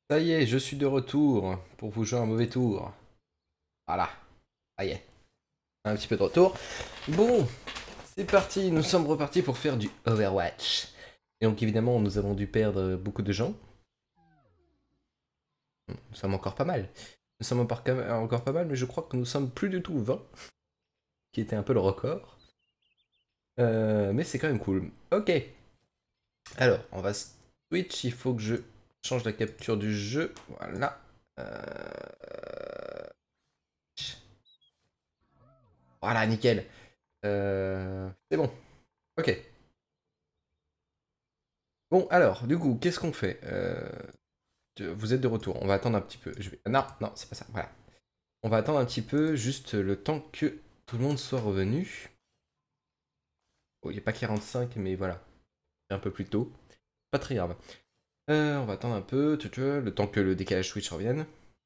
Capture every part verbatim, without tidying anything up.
Ça y est, je suis de retour pour vous jouer un mauvais tour. Voilà, ça y est, un petit peu de retour. Bon, c'est parti, nous sommes repartis pour faire du Overwatch. Et donc évidemment, nous avons dû perdre beaucoup de gens. Nous sommes encore pas mal. Nous sommes encore, encore pas mal, mais je crois que nous sommes plus du tout vingt, qui était un peu le record. Euh, mais c'est quand même cool. Ok. Alors, on va switch, il faut que je change la capture du jeu. Voilà. Euh... Voilà, nickel. Euh, c'est bon. Ok. Bon, alors, du coup, qu'est-ce qu'on fait euh, Vous êtes de retour. On va attendre un petit peu. Je vais... Non, non, c'est pas ça. Voilà. On va attendre un petit peu, juste le temps que tout le monde soit revenu. Oh, il n'est pas quarante-cinq, mais voilà. C'est un peu plus tôt. Pas très grave. Euh, on va attendre un peu, tu, tu, le temps que le décalage Switch revienne.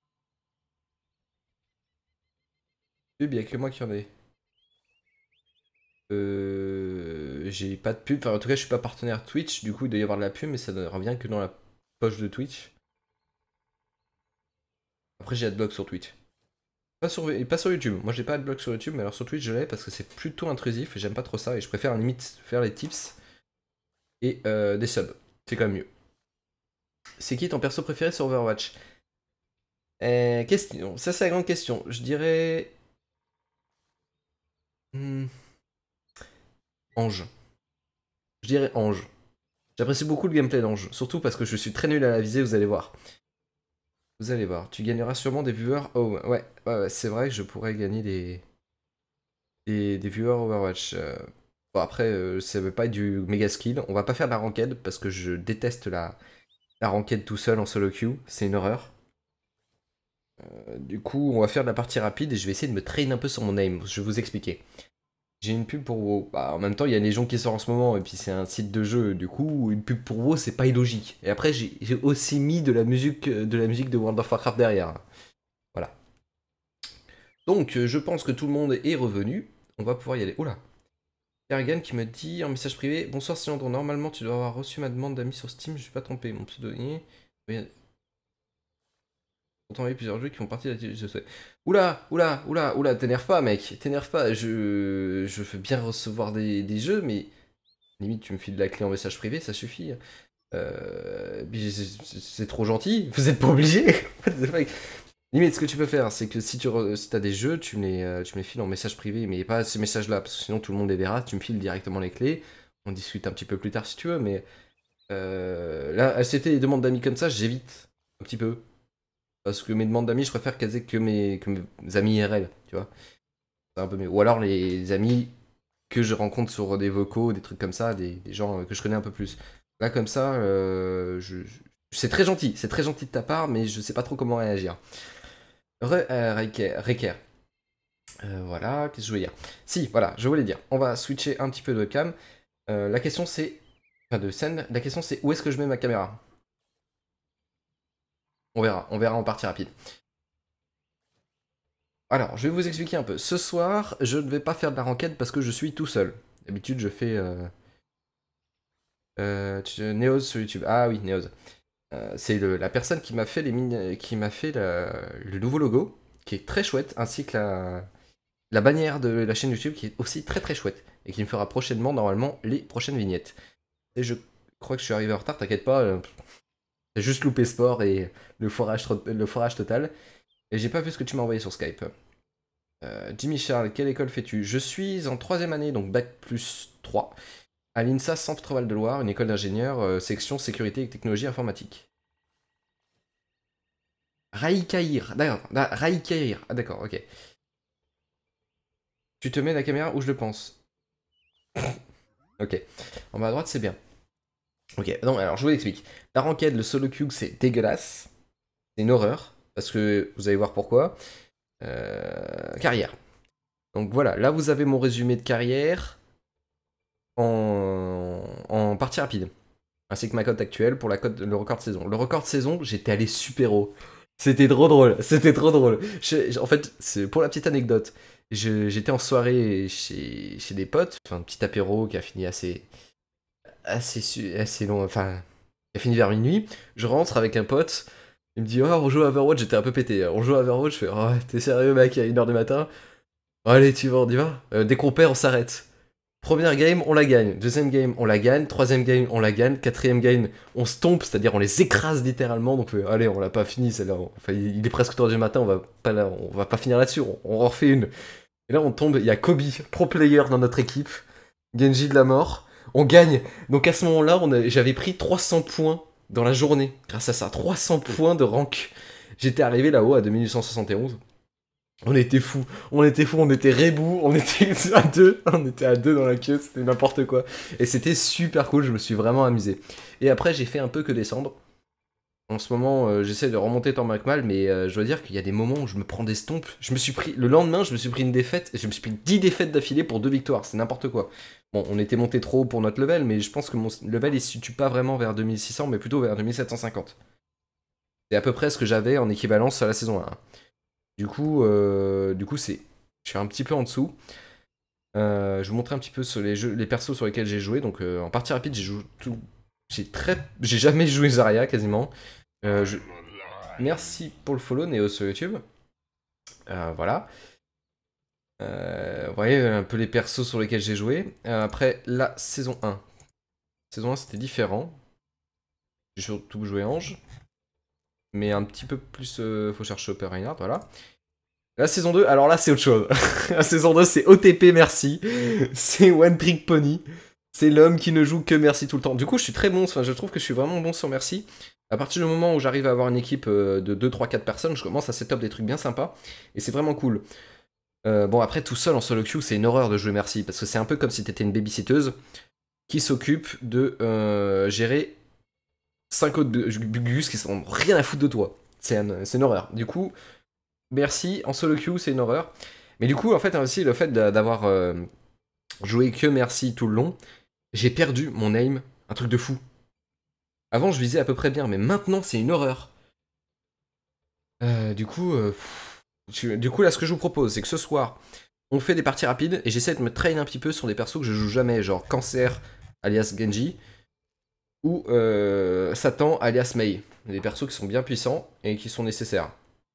Pub, il n'y a que moi qui en ai. Euh, j'ai pas de pub. Enfin, en tout cas, je suis pas partenaire Twitch. Du coup, il doit y avoir de la pub, mais ça ne revient que dans la poche de Twitch. Après, j'ai Adblock sur Twitch. Pas sur, pas sur YouTube. Moi, j'ai pas Adblock sur YouTube, mais alors sur Twitch, je l'ai parce que c'est plutôt intrusif et j'aime pas trop ça. Et je préfère limite faire les tips et euh, des subs. C'est quand même mieux. C'est qui ton perso préféré sur Overwatch? euh, question. Ça, c'est la grande question. Je dirais. Hmm, Ange. Je dirais Ange. J'apprécie beaucoup le gameplay d'Ange. Surtout parce que je suis très nul à la visée, vous allez voir. Vous allez voir. Tu gagneras sûrement des viewers. Oh, ouais, ouais, ouais c'est vrai que je pourrais gagner des. Des, des viewers Overwatch. Euh, Bon, après, euh, ça veut pas être du méga skill. On va pas faire de la ranked parce que je déteste la, la ranked tout seul en solo queue. C'est une horreur. Euh, du coup, on va faire de la partie rapide et je vais essayer de me train un peu sur mon aim. Je vais vous expliquer. J'ai une pub pour WoW. Bah, en même temps, il y a les gens qui sortent en ce moment et puis c'est un site de jeu. Du coup, une pub pour WoW, c'est pas illogique. Et après, j'ai aussi mis de la musique de la musique de World of Warcraft derrière. Voilà. Donc, euh, je pense que tout le monde est revenu. On va pouvoir y aller. Oula. Kerrigan qui me dit en message privé: Bonsoir Cylindre, normalement tu dois avoir reçu ma demande d'amis sur Steam, je suis pas trompé, mon pseudonyme. Mais... Pourtant, il y a plusieurs jeux qui font partie de la. Je sais. Oula, oula, oula, oula, t'énerve pas, mec, t'énerve pas. Je, je veux bien recevoir des, des jeux, mais limite, tu me files la clé en message privé, ça suffit. Euh... C'est trop gentil, vous êtes pas obligé. Limite, ce que tu peux faire, c'est que si tu re... si as des jeux, tu me, les, euh, tu me les files en message privé, mais pas ces messages-là, parce que sinon tout le monde les verra. Tu me files directement les clés. On discute un petit peu plus tard si tu veux, mais euh, là, c'était des demandes d'amis comme ça, j'évite un petit peu. Parce que mes demandes d'amis, je préfère qu'elles aient que mes, que mes amis I R L, tu vois. C'est un peu mieux. Ou alors les amis que je rencontre sur des vocaux, des trucs comme ça, des, des gens que je connais un peu plus. Là, comme ça, euh, je, je... c'est très gentil, c'est très gentil de ta part, mais je sais pas trop comment réagir. Re, euh, Reker. Euh, voilà, qu'est-ce que je voulais dire? Si, voilà, je voulais dire, on va switcher un petit peu de webcam. Euh, la question c'est, enfin de scène, la question c'est où est-ce que je mets ma caméra? On verra, on verra en partie rapide. Alors, je vais vous expliquer un peu. Ce soir, je ne vais pas faire de la ranked parce que je suis tout seul. D'habitude, je fais euh, euh, Neoz sur YouTube. Ah oui, Neoz. Euh, c'est la personne qui m'a fait les mini, qui m'a fait la, le nouveau logo, qui est très chouette, ainsi que la, la bannière de la chaîne YouTube qui est aussi très très chouette et qui me fera prochainement normalement les prochaines vignettes. Et je crois que je suis arrivé en retard, t'inquiète pas, euh, j'ai juste loupé sport et le forage, le forage total. Et j'ai pas vu ce que tu m'as envoyé sur Skype. Euh, Jimmy Charles, quelle école fais-tu? Je suis en troisième année, donc bac plus trois, à l'INSA Centre-Val de Loire, une école d'ingénieurs, euh, section sécurité et technologie informatique. Raïkaïr, d'accord, Raïkaïr, ah d'accord, ok. Tu te mets la caméra où je le pense. Ok. En bas à droite, c'est bien. Ok, donc alors je vous explique. La ranked, le solo queue, c'est dégueulasse. C'est une horreur. Parce que vous allez voir pourquoi. Euh, carrière. Donc voilà, là vous avez mon résumé de carrière en, en partie rapide. Ainsi que ma cote actuelle pour la cote, le record de saison. Le record de saison, j'étais allé super haut. C'était trop drôle, c'était trop drôle. Je, en fait, c'est pour la petite anecdote. J'étais en soirée chez, chez des potes, enfin un petit apéro qui a fini assez, assez, assez long, enfin, il a fini vers minuit. Je rentre avec un pote, Il me dit, oh, on joue à Overwatch, j'étais un peu pété. On joue à Overwatch, je fais, oh, t'es sérieux, mec, à une heure du matin? Allez, tu vas, on y va. Euh, dès qu'on perd, on s'arrête. Première game, on la gagne. Deuxième game, on la gagne. Troisième game, on la gagne. Quatrième game, on se tombe, c'est-à-dire on les écrase littéralement. Donc, euh, allez, on l'a pas fini, celle-là. Enfin, il est presque trois heures du matin, on va pas, là, on va pas finir là-dessus. On, on en refait une. Et là, on tombe, il y a Kobe, pro player dans notre équipe. Genji de la mort. On gagne. Donc, à ce moment-là, on a- j'avais pris trois cents points dans la journée. Grâce à ça, trois cents points de rank. J'étais arrivé là-haut à deux mille huit cent soixante et onze. On était fous, on était fous, on était rebou, on était à deux, on était à deux dans la queue, c'était n'importe quoi. Et c'était super cool, je me suis vraiment amusé. Et après, j'ai fait un peu que descendre. En ce moment, euh, j'essaie de remonter tant bien que mal, mais euh, je dois dire qu'il y a des moments où je me prends des stompes. Je me suis pris, le lendemain, je me suis pris une défaite, et je me suis pris dix défaites d'affilée pour deux victoires, c'est n'importe quoi. Bon, on était monté trop haut pour notre level, mais je pense que mon level il se situe pas vraiment vers deux mille six cents, mais plutôt vers deux mille sept cent cinquante. C'est à peu près ce que j'avais en équivalence à la saison un. Du coup, euh, du coup, c'est, je suis un petit peu en dessous. Euh, je vous montrer un petit peu sur les jeux, les persos sur lesquels j'ai joué. Donc, euh, en partie rapide, j'ai joué tout, j'ai très, j'ai jamais joué Zarya quasiment. Euh, je... Merci pour le follow Néo sur YouTube. Euh, voilà. Euh, vous voyez un peu les persos sur lesquels j'ai joué. Euh, après la saison un. Saison un, c'était différent. J'ai surtout joué Ange. Mais un petit peu plus euh, faut chercher Upper Reinhardt, voilà. La saison deux, alors là c'est autre chose. La saison deux c'est O T P merci. C'est One Trick Pony. C'est l'homme qui ne joue que merci tout le temps. Du coup je suis très bon, enfin je trouve que je suis vraiment bon sur merci. À partir du moment où j'arrive à avoir une équipe de deux, trois, quatre personnes, je commence à setup des trucs bien sympas. Et c'est vraiment cool. Euh, bon après tout seul en solo queue c'est une horreur de jouer merci. Parce que c'est un peu comme si t'étais une babysitteuse qui s'occupe de euh, gérer cinq autres gus qui sont rien à foutre de toi. C'est une, une horreur. Du coup... Merci, en solo queue, c'est une horreur. Mais du coup, en fait, aussi, le fait d'avoir euh, joué que merci tout le long, j'ai perdu mon aim, un truc de fou. Avant, je visais à peu près bien, mais maintenant, c'est une horreur. Euh, du coup, euh, tu, du coup, là, ce que je vous propose, c'est que ce soir, on fait des parties rapides, et j'essaie de me train un petit peu sur des persos que je joue jamais, genre Cancer, alias Genji, ou euh, Satan, alias Mei. Des persos qui sont bien puissants, et qui sont nécessaires.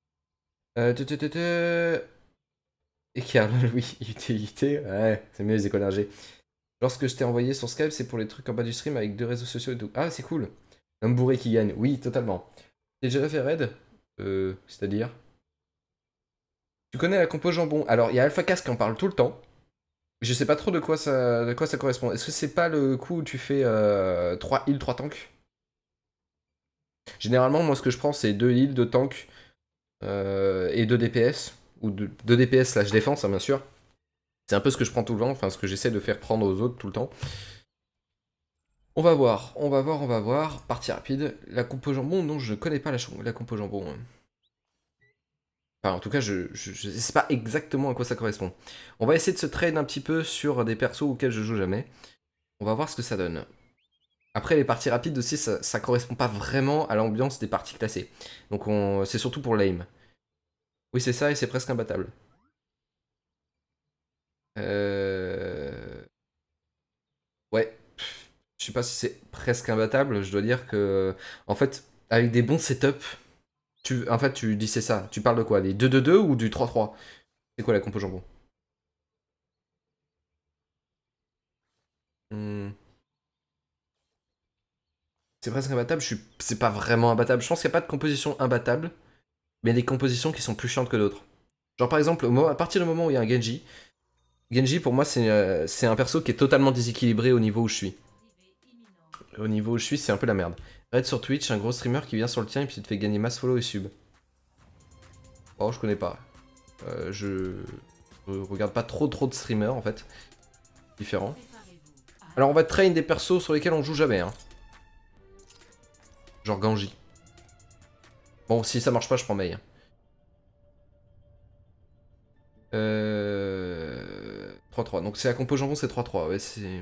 Euh, Et Carl, oui, utilité, ouais, c'est mieux les écoles d'ingé. Lorsque je t'ai envoyé sur Skype, c'est pour les trucs en bas du stream avec deux réseaux sociaux et tout. Ah, c'est cool. Un bourré qui gagne, oui, totalement. T'es déjà fait raid Euh, c'est-à-dire Tu connais la compo jambon. Alors, il y a AlphaCast qui en parle tout le temps. Je sais pas trop de quoi ça, de quoi ça correspond. Est-ce que c'est pas le coup où tu fais euh, trois heals, trois tanks? Généralement, moi, ce que je prends, c'est deux heals, deux tanks euh, et deux D P S. Ou deux D P S slash défense, hein, bien sûr. C'est un peu ce que je prends tout le temps, enfin ce que j'essaie de faire prendre aux autres tout le temps. On va voir, on va voir, on va voir. Partie rapide. La compo jambon, non, je ne connais pas la, la compo jambon. Enfin, en tout cas, je, je, je sais pas exactement à quoi ça correspond. On va essayer de se trade un petit peu sur des persos auxquels je joue jamais. On va voir ce que ça donne. Après, les parties rapides aussi, ça, ça correspond pas vraiment à l'ambiance des parties classées. Donc c'est surtout pour l'aim. Oui, c'est ça, et c'est presque imbattable. Euh... Ouais. Je sais pas si c'est presque imbattable, je dois dire que, en fait, avec des bons setups, tu, en fait, tu dis c'est ça. Tu parles de quoi? Des deux deux deux ou du trois trois? C'est quoi la compo jambon? Hmm. C'est presque imbattable, je suis... c'est pas vraiment imbattable. Je pense qu'il n'y a pas de composition imbattable, mais des compositions qui sont plus chiantes que d'autres. Genre par exemple, à partir du moment où il y a un Genji, Genji pour moi c'est euh, c'est un perso qui est totalement déséquilibré au niveau où je suis. Au niveau où je suis, c'est un peu la merde. Raid sur Twitch, un gros streamer qui vient sur le tien et puis il te fait gagner masse follow et sub. Oh, je connais pas. Euh, je... je regarde pas trop trop de streamers en fait. Différents. Alors on va train des persos sur lesquels on joue jamais. Hein. Genre Genji. Bon, si ça marche pas, je prends Mei. Euh... trois trois. Donc c'est la compo jambon, c'est trois trois. Ouais, c'est...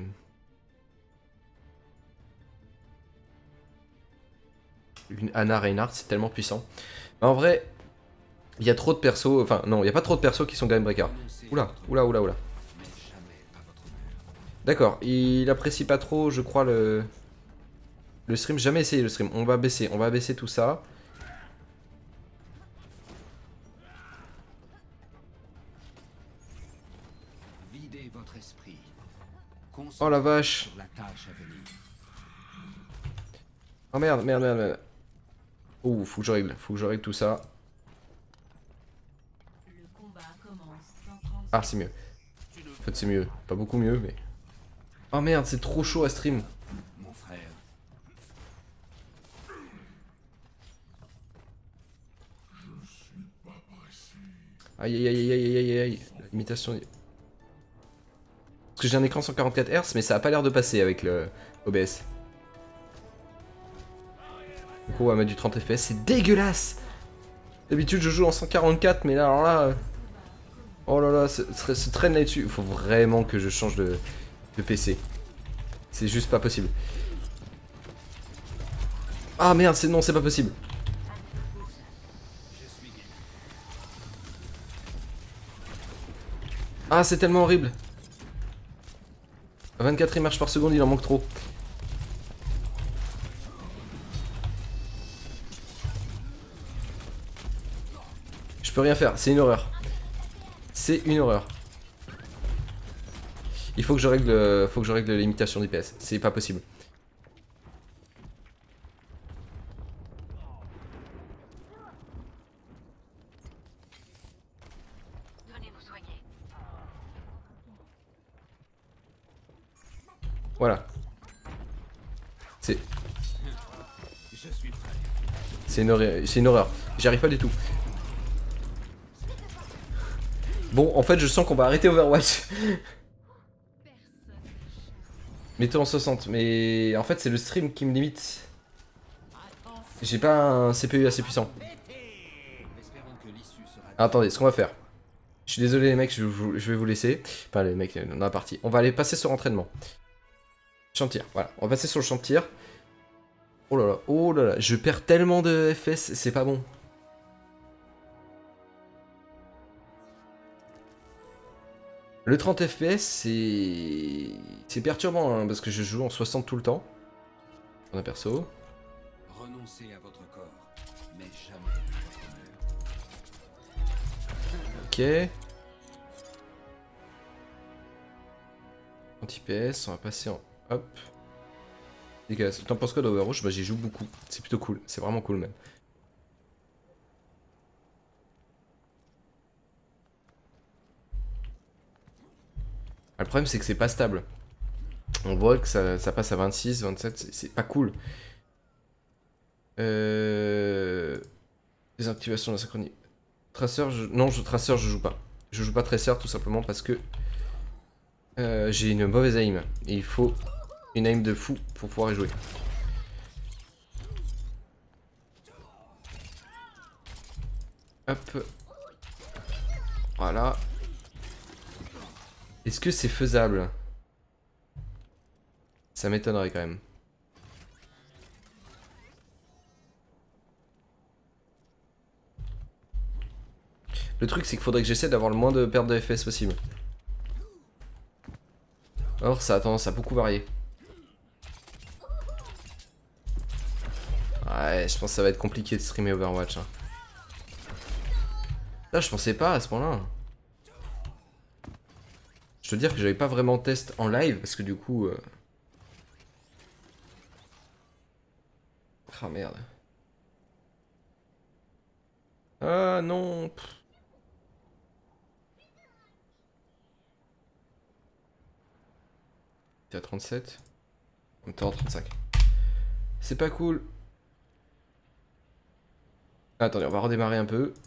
Une Anna Reinhardt, c'est tellement puissant. Mais en vrai, il y a trop de persos. Enfin, non, il n'y a pas trop de persos qui sont game breaker. Oula, oula, oula, oula. D'accord, il apprécie pas trop, je crois, le... Le stream. Jamais essayé le stream. On va baisser, on va baisser tout ça. Oh la vache. La tâche à venir. Oh merde, merde, merde, merde. Oh, faut que je règle, faut que je règle tout ça. Le combat commence dans trente Ah, c'est mieux. En fait, c'est mieux. Pas beaucoup mieux, mais... Oh merde, c'est trop chaud à stream. Mon frère. Aïe, aïe, aïe, aïe, aïe, aïe, aïe. La limitation... Parce que j'ai un écran cent quarante-quatre hertz, mais ça a pas l'air de passer avec le O B S. Du coup, on va mettre du trente F P S, c'est dégueulasse. D'habitude, je joue en cent quarante-quatre, mais là, alors là... Oh là là, ce, ce, ce traîne là-dessus. Il faut vraiment que je change de, de P C. C'est juste pas possible. Ah merde, c'est non, c'est pas possible. Ah, c'est tellement horrible. vingt-quatre images par seconde, il en manque trop. Je peux rien faire, c'est une horreur. C'est une horreur. Il faut que je règle, faut que je règle la limitation d'I P S. C'est pas possible. Voilà. C'est... C'est une horreur. C'est une horreur. J'y arrive pas du tout. Bon, en fait, je sens qu'on va arrêter Overwatch. Mettez en soixante. Mais en fait, c'est le stream qui me limite. J'ai pas un C P U assez puissant. Ah, attendez, ce qu'on va faire. Je suis désolé les mecs, je, vous, je vais vous laisser. Enfin les mecs, dans la partie. On va aller passer sur entraînement. Champ de tir, voilà. On va passer sur le champ de tir. Oh là là, oh là là, je perds tellement de F P S, c'est pas bon. Le trente F P S, c'est... C'est perturbant, hein, parce que je joue en soixante tout le temps. On a perso. Renoncez à votre corps, mais jamais à votre honneur. Ok. Anti-P S, on va passer en... Hop. Dégueulasse. T'en penses quoi d'Overwatch? Bah j'y joue beaucoup. C'est plutôt cool. C'est vraiment cool même. Le problème c'est que c'est pas stable. On voit que ça, ça passe à vingt-six, vingt-sept, c'est pas cool. Euh... Désactivation de la synchronie. Tracer, je... non, je... Tracer, je joue pas. Je joue pas Tracer tout simplement parce que euh, j'ai une mauvaise aim. Et il faut une aim de fou pour pouvoir y jouer. Hop. Voilà. Est-ce que c'est faisable? Ça m'étonnerait quand même. Le truc c'est qu'il faudrait que j'essaie d'avoir le moins de perte de F P S possible. Or ça a tendance à beaucoup varier. Ouais, je pense que ça va être compliqué de streamer Overwatch. Hein. Là je pensais pas à ce point-là. Je veux dire que j'avais pas vraiment test en live parce que du coup... Euh... Ah merde. Ah non. T'es à trente-sept. On est à trente-cinq. C'est pas cool. Attendez, on va redémarrer un peu.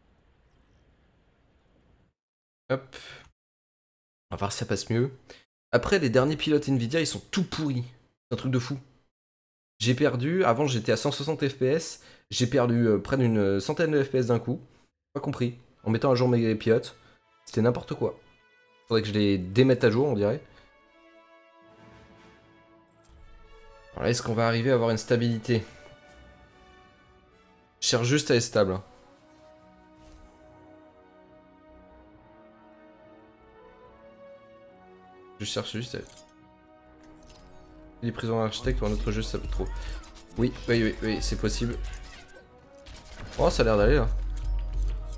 Hop. On va voir si ça passe mieux. Après, les derniers pilotes Nvidia, ils sont tout pourris. C'est un truc de fou. J'ai perdu, avant j'étais à cent soixante F P S, j'ai perdu euh, près d'une centaine de F P S d'un coup. Pas compris. En mettant à jour mes pilotes. C'était n'importe quoi. Faudrait que je les démette à jour, on dirait. Alors là, est-ce qu'on va arriver à avoir une stabilité? Je cherche juste à être stable. Hein. Je cherche juste à être... Les prisons architectes ou un autre jeu, ça peut trop. Oui, oui, oui, oui, c'est possible. Oh, ça a l'air d'aller là.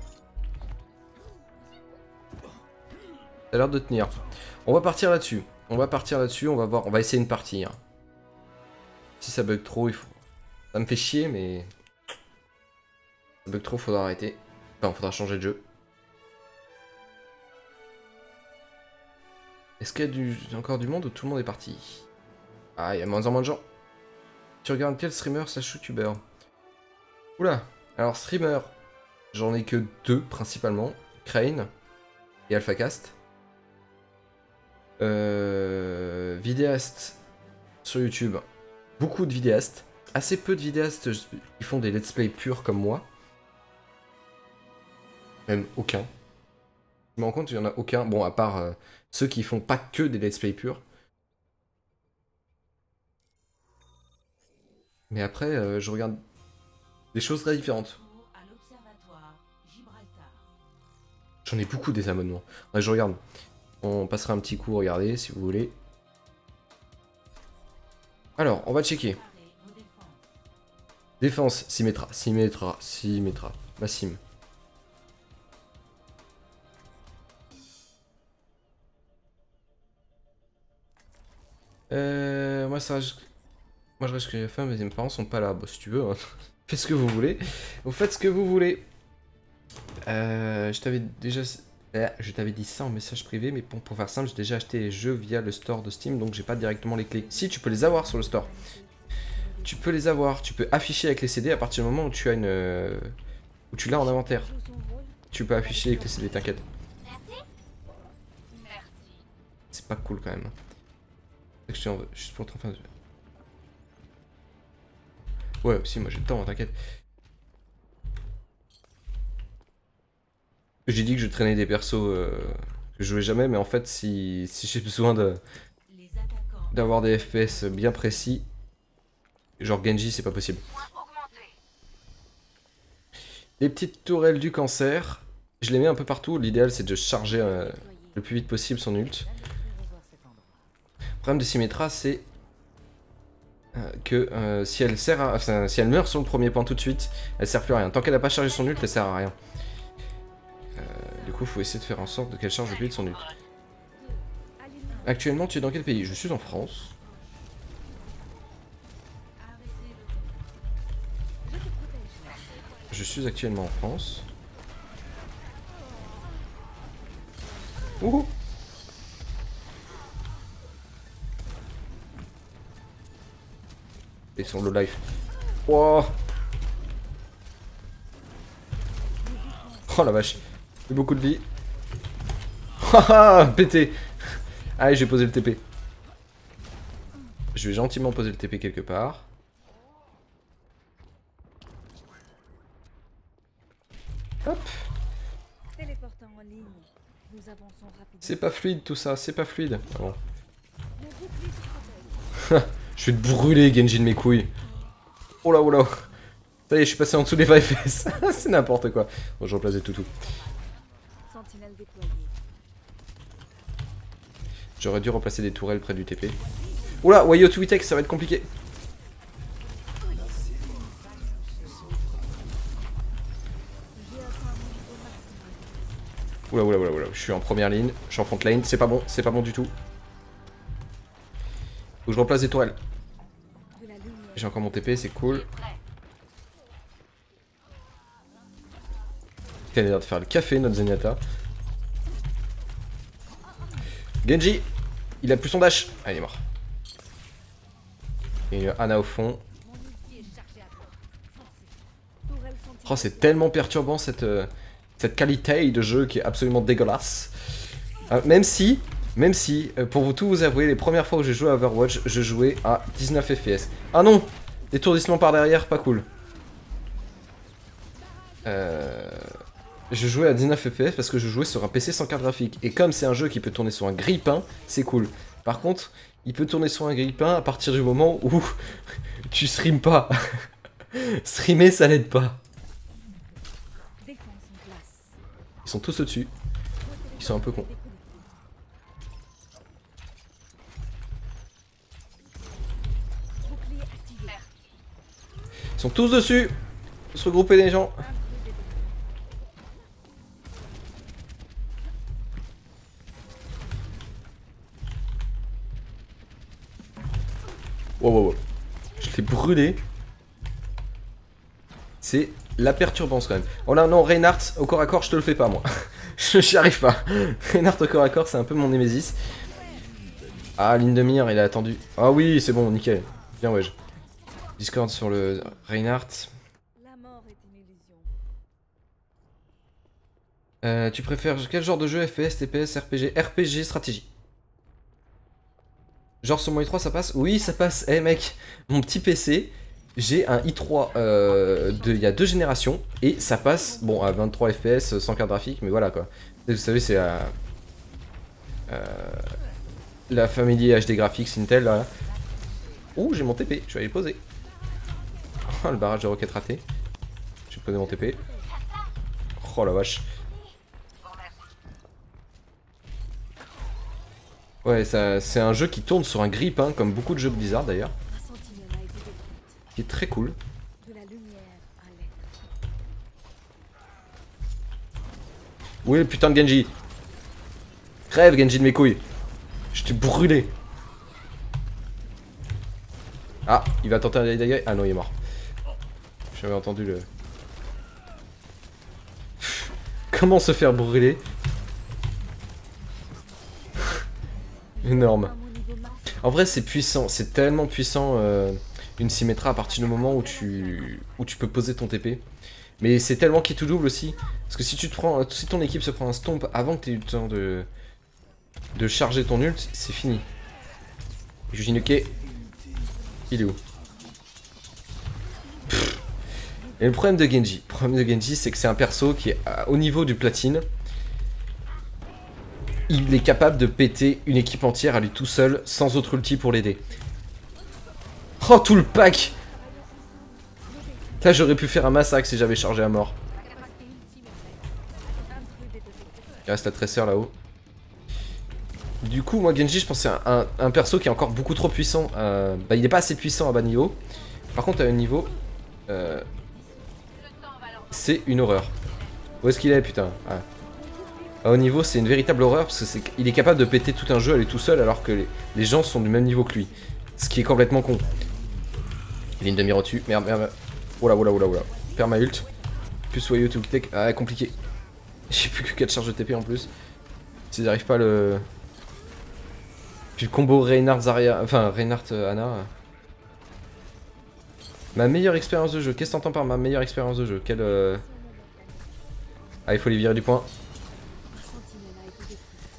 Ça a l'air de tenir. On va partir là-dessus. On va partir là-dessus, on va voir, on va essayer une partie. Hein. Si ça bug trop, il faut... Ça me fait chier, mais... Ça bug trop, faudra arrêter. Enfin, faudra changer de jeu. Est-ce qu'il y a du... encore du monde ou tout le monde est parti? Ah, il y a moins en moins de gens. Tu regardes quel streamer slash youtubeur? Oula. Alors, streamer, j'en ai que deux, principalement. Crane et AlphaCast. Euh... Vidéaste sur YouTube. Beaucoup de vidéastes. Assez peu de vidéastes qui font des let's play purs comme moi. Même aucun. Je me rends compte qu'il n'y en a aucun. Bon, à part euh, ceux qui font pas que des let's play purs. Mais après, euh, je regarde des choses très différentes. À l'observatoire Gibraltar. J'en ai beaucoup des abonnements. Ouais, je regarde. On passera un petit coup, regardez, si vous voulez. Alors, on va checker. Préparez vos défenses. Défense, Symmetra, Symmetra, Symmetra, ma sim. Euh, moi ça reste... Moi je reste que j'ai faim, mais mes parents sont pas là. Bon, si tu veux, hein. Faites ce que vous voulez. Vous faites ce que vous voulez. Euh, je t'avais déjà... Eh, je t'avais dit ça en message privé, mais pour, pour faire simple, j'ai déjà acheté les jeux via le store de Steam, donc j'ai pas directement les clés. Si, tu peux les avoir sur le store. Tu peux les avoir, tu peux afficher avec les C D à partir du moment où tu as une... euh, où tu l'as en inventaire. Tu peux afficher avec les C D, t'inquiète. C'est pas cool quand même. Je suis en... juste pour te faire... Ouais, si, moi j'ai le temps, t'inquiète. J'ai dit que je traînais des persos euh, que je jouais jamais, mais en fait, si, si j'ai besoin de Les attaquants. d'avoir des F P S bien précis, genre Genji, c'est pas possible. Les petites tourelles du cancer, je les mets un peu partout. L'idéal, c'est de charger euh, le plus vite possible son ult. Le problème de Symmetra, c'est euh, que euh, si elle sert à, enfin, si elle meurt sur le premier point tout de suite, elle sert plus à rien. Tant qu'elle n'a pas chargé son ult, elle sert à rien. Euh, du coup, il faut essayer de faire en sorte qu'elle charge le plus vite son ult. Actuellement, tu es dans quel pays? Je suis en France. Je suis actuellement en France. Ouh! Et sur le live. Wow. Oh la vache. J'ai beaucoup de vie. Haha, pété. Allez, j'ai posé le T P. Je vais gentiment poser le T P quelque part. Hop. C'est pas fluide tout ça, c'est pas fluide. Ah bon. Je vais te brûler, Genji de mes couilles. Oh là, oh là. Ça y est, je suis passé en dessous des vingt F P S. C'est n'importe quoi. Bon, je replace des toutous. J'aurais dû replacer des tourelles près du T P. Oula, Wayo Twitek, ça va être compliqué. Oula, oula, oula, oula, je suis en première ligne, je suis en front lane, c'est pas bon, c'est pas bon du tout. Faut que je replace des tourelles. J'ai encore mon T P, c'est cool. Il a l'air de faire le café, notre Zenyatta. Genji, il a plus son dash. Ah, il est mort. Et Ana au fond. Oh, c'est tellement perturbant cette, euh, cette qualité de jeu qui est absolument dégueulasse. Euh, même si, même si, euh, pour vous tout vous avouer, les premières fois où j'ai joué à Overwatch, je jouais à dix-neuf F P S. Ah non, l'étourdissement par derrière, pas cool. Euh... Je jouais à dix-neuf F P S parce que je jouais sur un P C sans carte graphique. Et comme c'est un jeu qui peut tourner sur un grille-pain, c'est cool. Par contre, il peut tourner sur un grille-pain à partir du moment où tu stream pas. Streamer, ça l'aide pas. Ils sont tous au-dessus. Ils sont un peu cons. Ils sont tous dessus. Faut se regrouper les gens. Wow, wow, wow. Je l'ai brûlé. C'est la perturbance quand même. Oh là non, Reinhardt au corps à corps, je te le fais pas moi. Je J'y arrive pas. Reinhardt au corps à corps, c'est un peu mon némésis. Ah, ligne de mire, il a attendu. Ah oui, c'est bon, nickel. Bien, ouais. Discord sur le Reinhardt. La mort est une illusion. Euh, tu préfères quel genre de jeu? F P S, T P S, R P G? R P G, stratégie. Genre sur mon i trois ça passe? Oui, ça passe. Eh mec, mon petit P C, j'ai un i trois euh, de il y a deux générations et ça passe, bon, à vingt-trois F P S sans carte graphique, mais voilà quoi. Vous savez, c'est la, euh, la Family H D Graphics Intel là. Ouh, j'ai mon T P, je vais aller le poser. Oh, le barrage de roquette raté. Je vais poser mon T P. Oh la vache. Ouais, ça, c'est un jeu qui tourne sur un grip, hein, comme beaucoup de jeux Blizzard d'ailleurs. La sentinelle a été détruite. Qui est très cool. De la lumière à l'être. Oui, le putain de Genji. Crève, Genji de mes couilles. Je t'ai brûlé. Ah, il va tenter un dagger. Ah non, il est mort. J'avais entendu le... Comment se faire brûler? Énorme. À mon niveau max, En vrai, c'est puissant. C'est tellement puissant, euh, une Symmetra, à partir du moment où tu, où tu peux poser ton T P. Mais c'est tellement qui tout double aussi. Parce que si tu te prends, si ton équipe se prend un stomp avant que tu aies eu le temps de, de charger ton ult, c'est fini. Yujinuke, il est où? Pff. Et le problème de Genji, le problème de Genji, c'est que c'est un perso qui est à- au niveau du platine. Il est capable de péter une équipe entière à lui tout seul, sans autre ulti pour l'aider. Oh, tout le pack! Là, j'aurais pu faire un massacre si j'avais chargé à mort. Il reste la tresseur là-haut. Du coup, moi, Genji, je pense que c'est un, un- un perso qui est encore beaucoup trop puissant. Euh, bah, il n'est pas assez puissant à bas niveau. Par contre, à un niveau, euh, c'est une horreur. Où est-ce qu'il est, putain? Ah. À haut niveau, c'est une véritable horreur parce que c'est qu'il est capable de péter tout un jeu à lui tout seul alors que les, les gens sont du même niveau que lui. Ce qui est complètement con. Ligne de mire au-dessus. Merde, merde, merde. Oula, oula, oula, oula. Perma ult. Plus Wayo to tech. Ah, compliqué. J'ai plus que quatre charges de T P en plus. S'ils n'arrivent pas à le. Puis le combo Reinhardt Zarya. Enfin, Reinhardt euh, Anna. euh. Ma meilleure expérience de jeu. Qu'est-ce que t'entends par ma meilleure expérience de jeu? Quelle. euh, Ah, il faut les virer du point. la sentinelle a été détruite.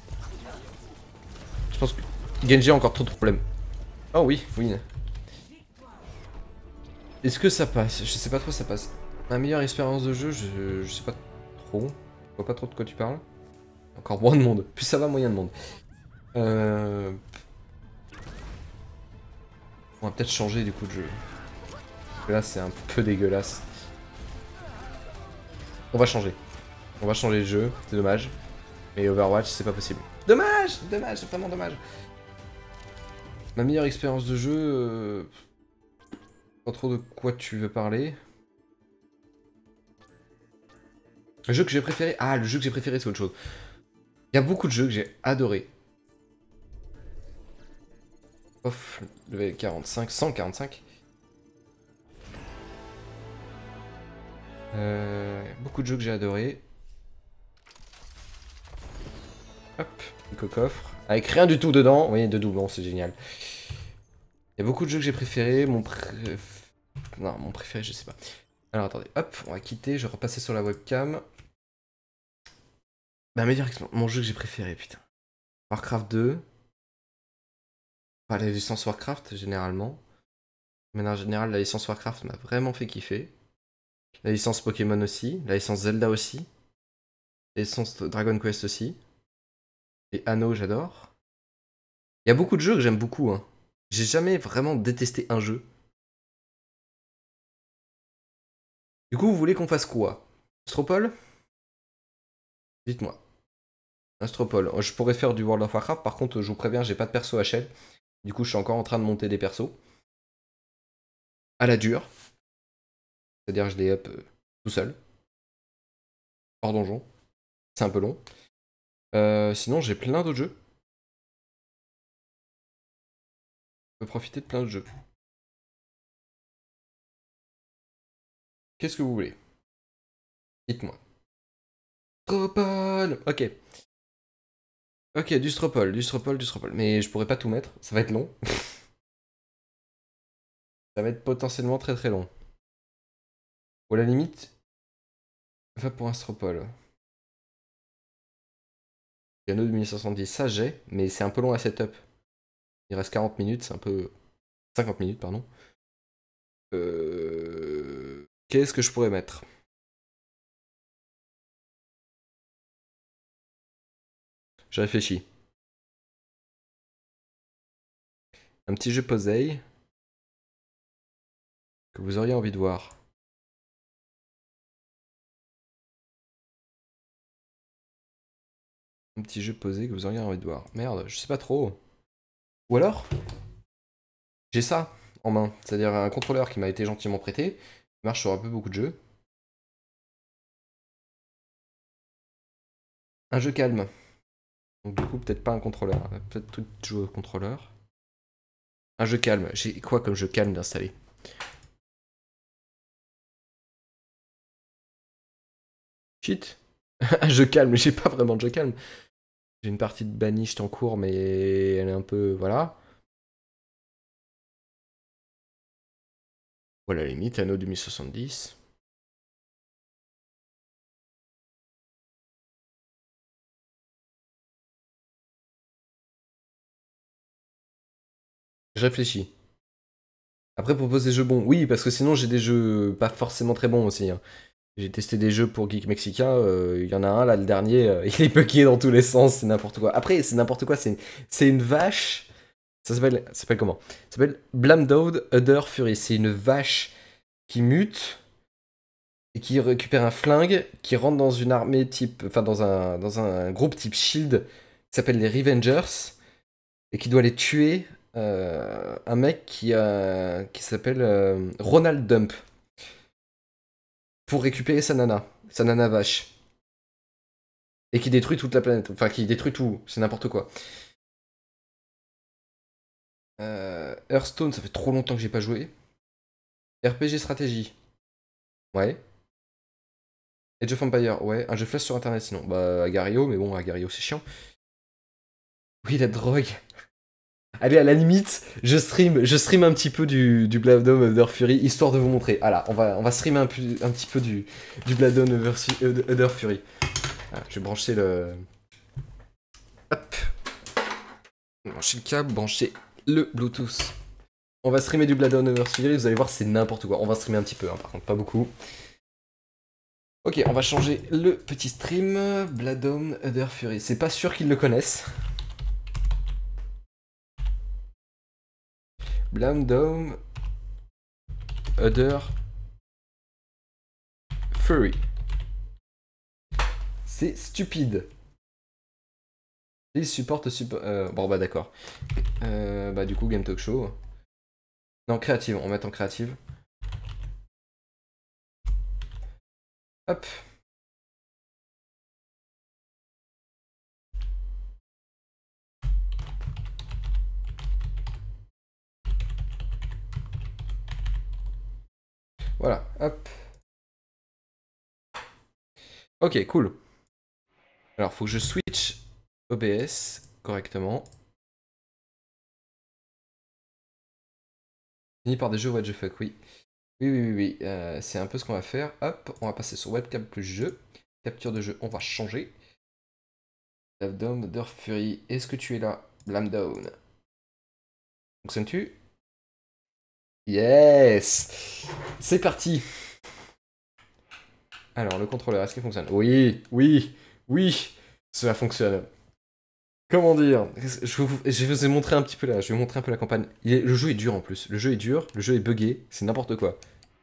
Je pense que Genji a encore trop de problèmes. Oh oui, oui. Est-ce que ça passe? Je sais pas trop si ça passe. Ma meilleure expérience de jeu, je, je sais pas trop. Je vois pas trop de quoi tu parles. Encore moins de monde. Plus ça va, moyen de monde. Euh... On va peut-être changer du coup de jeu. Parce que là, c'est un peu dégueulasse. On va changer. On va changer de jeu, c'est dommage. Mais Overwatch, c'est pas possible. Dommage! Dommage, c'est vraiment dommage. Ma meilleure expérience de jeu... euh, Pas trop de quoi tu veux parler. Le jeu que j'ai préféré... Ah, le jeu que j'ai préféré, c'est autre chose. Il y a beaucoup de jeux que j'ai adoré. Off, level quarante-cinq, cent quarante-cinq. Euh, beaucoup de jeux que j'ai adoré. Hop, le coffre. Avec rien du tout dedans. Oui, de doublons, c'est génial. Il y a beaucoup de jeux que j'ai préférés. Mon pré... Non, mon préféré, je sais pas. Alors attendez, hop, on va quitter. Je vais repasser sur la webcam. Ma meilleure expérience. Mon jeu que j'ai préféré, putain. Warcraft deux. Pas la licence Warcraft, généralement. Mais en général, la licence Warcraft m'a vraiment fait kiffer. La licence Pokémon aussi. La licence Zelda aussi. La licence Dragon Quest aussi. Et Anno, j'adore. Il y a beaucoup de jeux que j'aime beaucoup. Hein. J'ai jamais vraiment détesté un jeu. Du coup, vous voulez qu'on fasse quoi? Astropole? Dites-moi. Astropole. Je pourrais faire du World of Warcraft, par contre, je vous préviens, j'ai pas de perso H L. Du coup, je suis encore en train de monter des persos. À la dure. C'est-à-dire, je les up euh, tout seul. Hors donjon. C'est un peu long. Euh, sinon, j'ai plein d'autres jeux. Je peux profiter de plein de jeux. Qu'est-ce que vous voulez? Dites-moi. Stropole. Ok. Ok, du stropole, du stropole, du stropole. Mais je pourrais pas tout mettre, ça va être long. Ça va être potentiellement très très long. Ou à la limite, va pour un stropole. Piano de mille soixante-dix, ça j'ai, mais c'est un peu long à setup. Il reste quarante minutes, c'est un peu... cinquante minutes, pardon. Euh... Qu'est-ce que je pourrais mettre? Je réfléchis. Un petit jeu posey que vous auriez envie de voir. Un petit jeu posé que vous auriez envie de voir. Merde, je sais pas trop. Ou alors, j'ai ça en main. C'est-à-dire un contrôleur qui m'a été gentiment prêté. Il marche sur un peu beaucoup de jeux. Un jeu calme. Donc du coup, peut-être pas un contrôleur. Peut-être tout jouer au contrôleur. Un jeu calme. J'ai quoi comme jeu calme d'installer? Cheat. Un jeu calme. J'ai pas vraiment de jeu calme. J'ai une partie de Banished en cours, mais elle est un peu... Voilà. Voilà, la limite, anneau deux mille soixante-dix. Je réfléchis. Après, propose des jeux bons. Oui, parce que sinon, j'ai des jeux pas forcément très bons aussi. Hein. J'ai testé des jeux pour Geek Mexicain. Il euh, y en a un, là, le dernier, euh, il est bugué dans tous les sens. C'est n'importe quoi. Après, c'est n'importe quoi. C'est une... une vache. Ça s'appelle ça s'appelle comment? Ça s'appelle Blamdowed Udder Fury. C'est une vache qui mute et qui récupère un flingue, qui rentre dans une armée type... Enfin, dans un, dans un groupe type Shield qui s'appelle les Revengers et qui doit les tuer... Euh, un mec qui, euh, qui s'appelle euh, Ronald Dump pour récupérer sa nana, sa nana vache. Et qui détruit toute la planète. Enfin, qui détruit tout. C'est n'importe quoi. Euh, Hearthstone, ça fait trop longtemps que j'ai pas joué. R P G stratégie. Ouais. Age of Empire, ouais. Un jeu flash sur internet sinon. Bah, Agario, mais bon, Agario c'est chiant. Oui, la drogue. Allez, à la limite, je stream, je stream un petit peu du, du Blamdowed Udder Fury, histoire de vous montrer. Voilà, on va, on va streamer un, pu, un petit peu du, du Blamdowed Udder Fury. Voilà, je vais brancher le... Hop. Brancher le câble, brancher le Bluetooth. On va streamer du Blamdowed Udder Fury, vous allez voir, c'est n'importe quoi. On va streamer un petit peu, hein, par contre, pas beaucoup. Ok, on va changer le petit stream. Blamdowed Udder Fury. C'est pas sûr qu'ils le connaissent. Blamdowed Udder Fury. C'est stupide. Il supporte support. Euh, bon bah d'accord. Euh, bah du coup Game Talk Show. Non, créative, on va mettre en créative. Hop. Voilà, hop. Ok, cool. Alors, faut que je switch O B S correctement. Fini par des jeux what the fuck, oui. Oui, oui, oui, oui. Euh, c'est un peu ce qu'on va faire. Hop, on va passer sur webcam plus jeu. Capture de jeu, on va changer. Blamdowed Udder Fury, est-ce que tu es là? Blamdowed. Fonctionne-tu? Yes! C'est parti! Alors, le contrôleur, est-ce qu'il fonctionne? Oui, oui, oui, cela fonctionne. Comment dire? Je, vous, je vous ai montré un petit peu là, je vais vous montrer un peu la campagne. Il est, le jeu est dur en plus, le jeu est dur, le jeu est buggé, c'est n'importe quoi.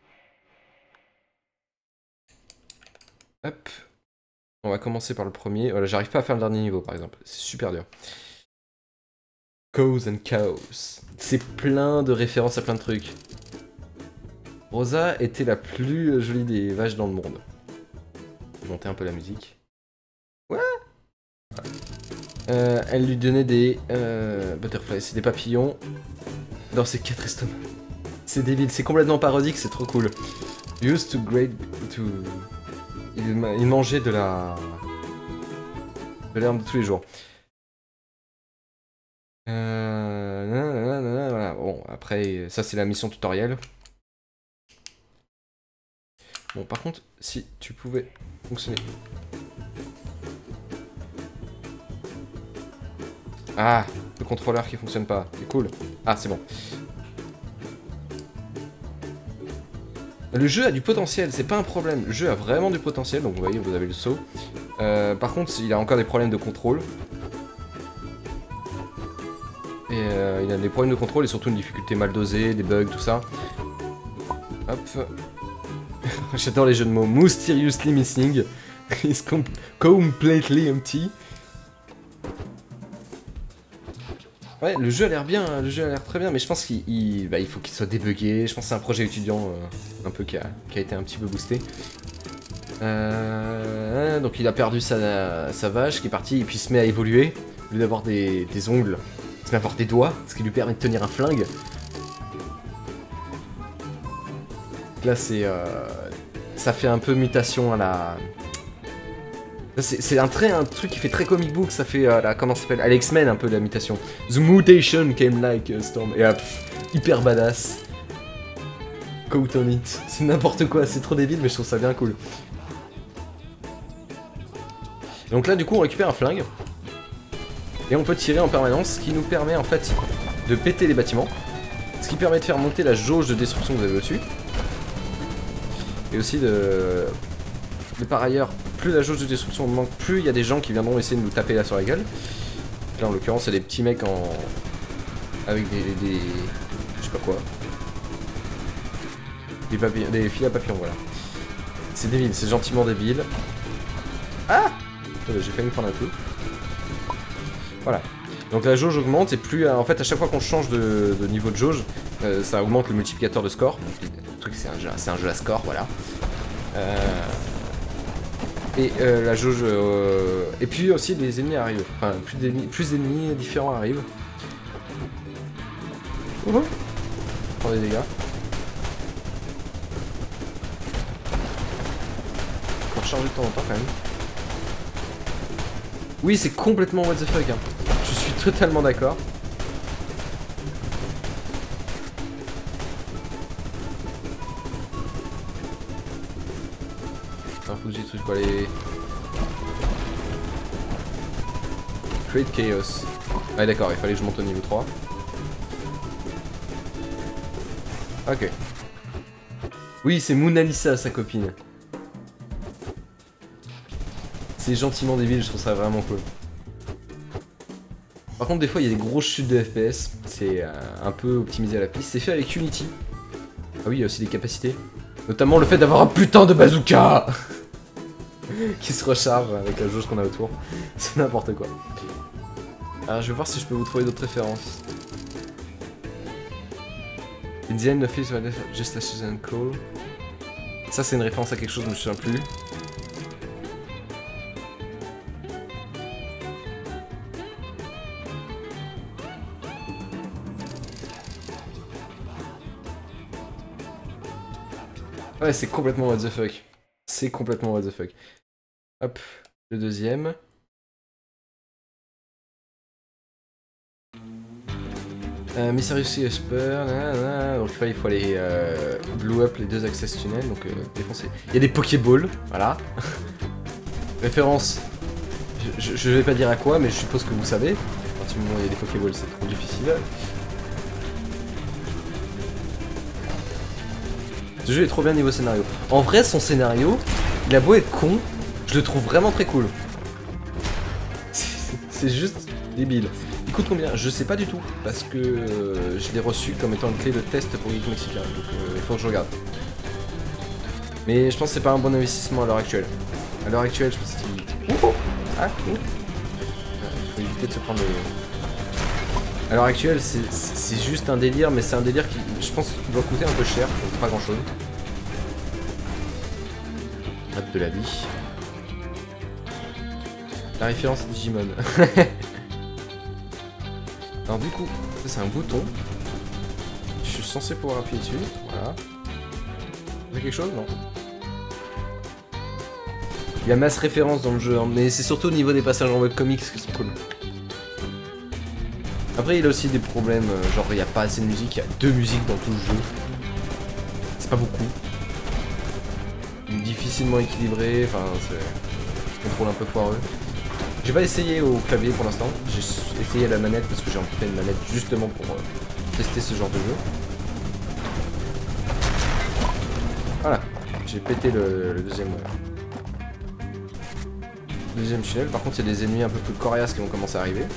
Hop. On va commencer par le premier. Voilà, j'arrive pas à faire le dernier niveau par exemple, c'est super dur. Cows and Cows. C'est plein de références à plein de trucs. Rosa était la plus jolie des vaches dans le monde. Je vais monter un peu la musique. Ouais. Euh, elle lui donnait des euh, butterflies, c'est des papillons dans ses quatre estomacs. C'est débile, c'est complètement parodique, c'est trop cool. Used to grade to... Il, ma- il mangeait de la... de l'herbe de tous les jours. Euh... nanana, nanana, voilà. Bon, après, ça c'est la mission tutoriel. Bon, par contre, si tu pouvais fonctionner. Ah, le contrôleur qui fonctionne pas. C'est cool. Ah, c'est bon. Le jeu a du potentiel, c'est pas un problème. Le jeu a vraiment du potentiel, donc vous voyez, vous avez le saut. Euh, par contre, il a encore des problèmes de contrôle. Et euh, il a des problèmes de contrôle et surtout une difficulté mal dosée, des bugs, tout ça. Hop. J'adore les jeux de mots. Mysteriously missing. Is com completely empty. Ouais, le jeu a l'air bien, le jeu a l'air très bien, mais je pense qu'il il, bah, il faut qu'il soit débugué. Je pense que c'est un projet étudiant euh, un peu qui a, qui a été un petit peu boosté. Euh, donc il a perdu sa, sa vache qui est partie et puis il se met à évoluer. Au lieu d'avoir des, des ongles, il se met à avoir des doigts, ce qui lui permet de tenir un flingue. Là c'est... Euh, ça fait un peu mutation à la... C'est un, un truc qui fait très comic book, ça fait, euh, la, comment ça s'appelle, à l'X-Men un peu la mutation. The mutation came like a storm. Et hop, hyper badass. Coat on it. C'est n'importe quoi, c'est trop débile mais je trouve ça bien cool. Donc là du coup on récupère un flingue. Et on peut tirer en permanence, ce qui nous permet en fait de péter les bâtiments. Ce qui permet de faire monter la jauge de destruction que vous avez au-dessus. Et aussi de... de par ailleurs, plus la jauge de destruction manque, plus il y a des gens qui viendront essayer de nous taper là sur la gueule. Là en l'occurrence c'est des petits mecs en... avec des... des... je sais pas quoi. Des, papillons, des fils à papillons, voilà. C'est débile, c'est gentiment débile. Ah oh, j'ai failli me prendre un coup. Voilà. Donc la jauge augmente et plus... En fait à chaque fois qu'on change de, de niveau de jauge, euh, ça augmente le multiplicateur de score. Donc, le truc c'est un, jeu, un jeu à score, voilà. Euh... Et euh, la jauge... Euh... Et puis aussi les ennemis arrivent. Enfin, plus d'ennemis plus d'ennemis différents arrivent. Ouh. Prends des dégâts. Faut recharger de temps en temps quand même. Oui, c'est complètement what the fuck. Hein. Je suis totalement d'accord. Enfin, faut que j'y truc quoi les... Create Chaos. Ah d'accord, il fallait que je monte au niveau trois. Ok. Oui, c'est Monalisa, sa copine. C'est gentiment débile, je trouve ça vraiment cool. Par contre, des fois, il y a des grosses chutes de F P S. C'est euh, un peu optimisé à la piste. C'est fait avec Unity. Ah oui, il y a aussi des capacités. Notamment le fait d'avoir un putain de bazooka qui se recharge avec la jauge qu'on a autour. C'est n'importe quoi. Alors, je vais voir si je peux vous trouver d'autres références. In the end of it, just as season call. Ça, c'est une référence à quelque chose, je me souviens plus. Ouais, c'est complètement what the fuck. C'est complètement what the fuck. Hop, le deuxième. Euh, Mysteriously Esper, donc il faut aller euh, blow up les deux access tunnels, donc euh, défoncer. Il y a des Pokéballs, voilà. Référence, je, je, je vais pas dire à quoi, mais je suppose que vous savez. À partir du moment où il y a des Pokéballs, c'est trop difficile. Ce jeu est trop bien niveau scénario. En vrai, son scénario, il a beau être con, je le trouve vraiment très cool. C'est juste débile. Il coûte combien? Je sais pas du tout, parce que euh, je l'ai reçu comme étant une clé de test pour Geek Mexicain, donc euh, il faut que je regarde. Mais je pense que c'est pas un bon investissement à l'heure actuelle. À l'heure actuelle, je pense qu'il... Oh ah, oh. Il faut éviter de se prendre les... À l'heure actuelle, c'est juste un délire, mais c'est un délire qui, je pense, doit coûter un peu cher, donc pas grand chose. Hâte de la vie. La référence Digimon. Alors du coup, ça c'est un bouton. Je suis censé pouvoir appuyer dessus, voilà. Ça fait quelque chose, non? Il y a masse référence dans le jeu, hein, mais c'est surtout au niveau des passages en webcomics qui sont cool. Après, il y a aussi des problèmes, euh, genre il n'y a pas assez de musique, il y a deux musiques dans tout le jeu. C'est pas beaucoup. Difficilement équilibré, enfin c'est contrôle un peu foireux. J'ai pas essayé au clavier pour l'instant, j'ai essayé à la manette parce que j'ai emprunté une manette justement pour euh, tester ce genre de jeu. Voilà, j'ai pété le, le deuxième, euh, deuxième tunnel. Par contre, il y a des ennemis un peu plus coriaces qui vont commencer à arriver.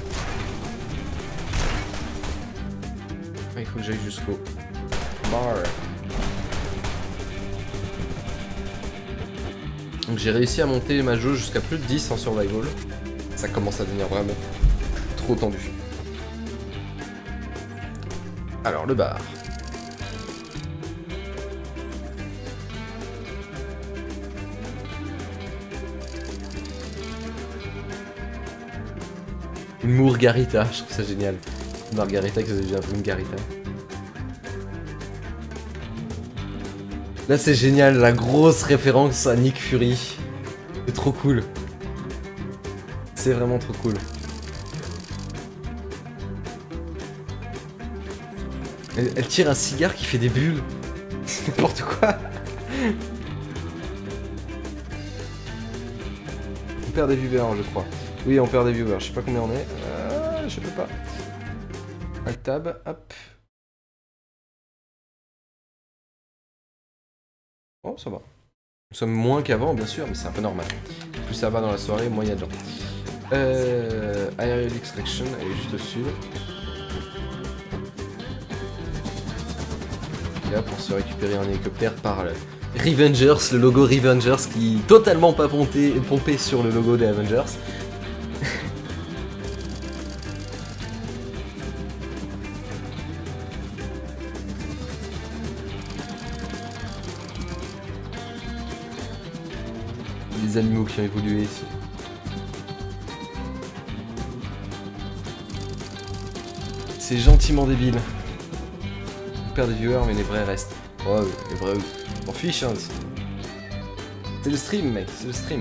Ah, il faut que j'aille jusqu'au bar. Donc j'ai réussi à monter ma jauge jusqu'à plus de dix en survival. Ça commence à devenir vraiment trop tendu. Alors le bar. Une Mourgarita, je trouve ça génial. Une Margarita qui devient un peu une Garita. Là c'est génial, la grosse référence à Nick Fury. C'est trop cool. C'est vraiment trop cool. Elle, elle tire un cigare qui fait des bulles. C'est n'importe quoi. On perd des viewers, je crois. Oui, on perd des viewers. Je sais pas combien on est. Euh, je peux pas. Alt tab, hop. Oh, ça va. Nous sommes moins qu'avant, bien sûr, mais c'est un peu normal. Plus ça va dans la soirée, moins il y a de gens. Euh, Aerial Extraction, elle est juste au sud. Et là, pour se récupérer un hélicoptère par le Revengers, le logo Revengers qui est totalement pas pompé, pompé sur le logo des Avengers. Les animaux qui ont évolué ici. C'est gentiment débile. On perd des viewers mais les vrais restent. Ouais, les vrais, on fiche hein. C'est le stream mec, c'est le stream.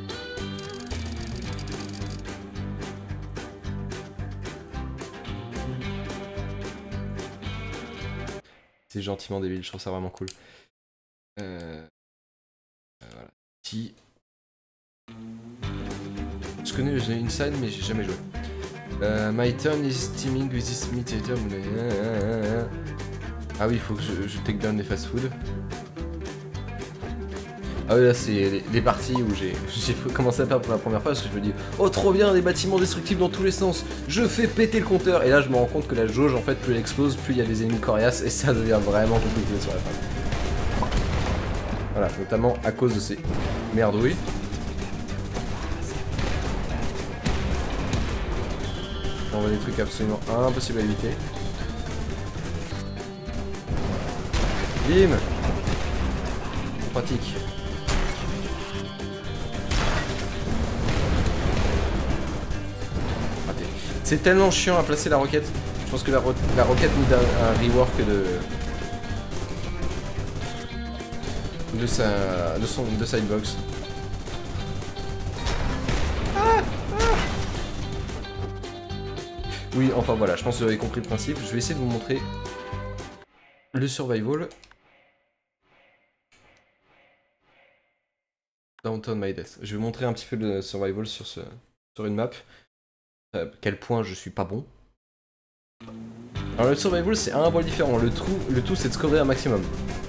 C'est gentiment débile, je trouve ça vraiment cool. Euh... Voilà. Qui... Je connais le jeu Inside mais j'ai jamais joué. Uh, my turn is teaming with this mutator. Ah oui, il faut que je, je take down les fast food. Ah oui, là c'est les, les parties où j'ai commencé à perdre pour la première fois parce que je me dis oh trop bien, des bâtiments destructibles dans tous les sens, je fais péter le compteur. Et là je me rends compte que la jauge en fait plus elle explose, plus il y a des ennemis coriaces et ça devient vraiment compliqué sur la fin. Voilà, notamment à cause de ces merdouilles. On voit des trucs absolument impossibles à éviter. Bim! Pratique. Raté. C'est tellement chiant à placer la roquette. Je pense que la, ro la roquette nous donne un rework de... de sa... de son... de sa hitbox. Oui, enfin voilà, je pense que vous avez compris le principe. Je vais essayer de vous montrer le survival. Downtown My Death. Je vais vous montrer un petit peu le survival sur, ce, sur une map. À quel point je suis pas bon. Alors le survival c'est un point différent. Le tout, le tout c'est de scorer un maximum.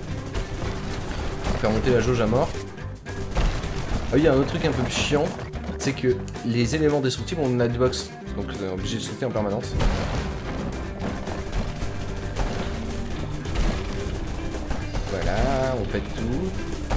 Faire monter la jauge à mort. Ah oui, il y a un autre truc un peu chiant. C'est que les éléments destructibles ont une hitbox. Donc on est obligé de sauter en permanence. Voilà, on pète tout.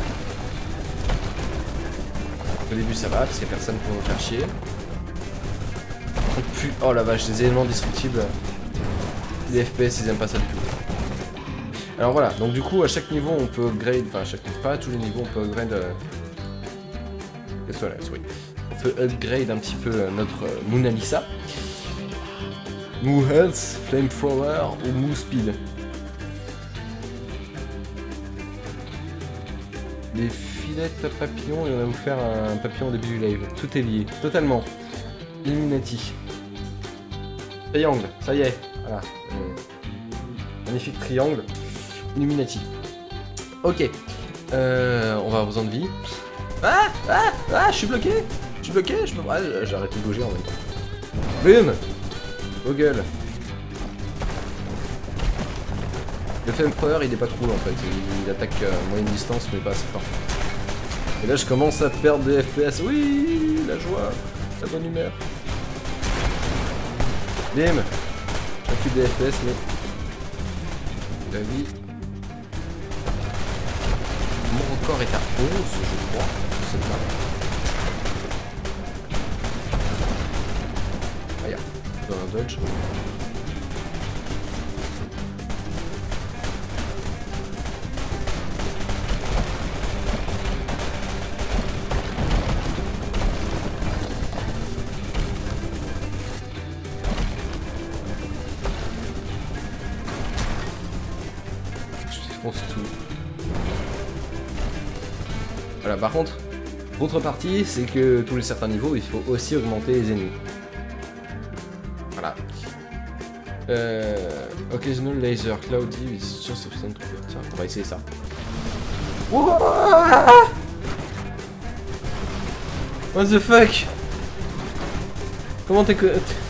Au début ça va parce qu'il n'y a personne pour nous faire chier. Oh, pu... oh la vache, les éléments destructibles. Les F P S ils aiment pas ça du tout. Alors voilà, donc du coup à chaque niveau on peut upgrade, enfin à chaque niveau, pas à tous les niveaux on peut upgrade... Euh... Qu'est-ce que c'est la souris ? On peut upgrade un petit peu notre Mona Lisa. Moo Health, Flamethrower ou Moo Speed. les filets de papillon et on va vous faire un papillon au début du live. Tout est lié, totalement. Illuminati. Triangle, ça y est. Voilà. Euh, magnifique triangle. Illuminati. Ok. Euh, on va avoir besoin de vie. Ah Ah Ah Je suis bloqué Je suis bloqué Je peux pas... Ah, j'ai arrêté de bouger en même temps. Boum Au gueule. Le Flamethrower il est pas cool en fait, il, il attaque à moyenne distance mais pas assez fort. Et là je commence à perdre des F P S, oui, la joie, la bonne humeur. Bim. J'ai plus des F P S mais... La vie... Mon record est à onze je crois, je sais pas. Ah y'a, dans un dodge. Tout. Voilà, par contre, autre partie, c'est que tous les certains niveaux, il faut aussi augmenter les ennemis. Voilà. Euh, occasional laser, cloudy, it's just a stunt. Tiens, on va essayer ça. What the fuck? Comment t'es que...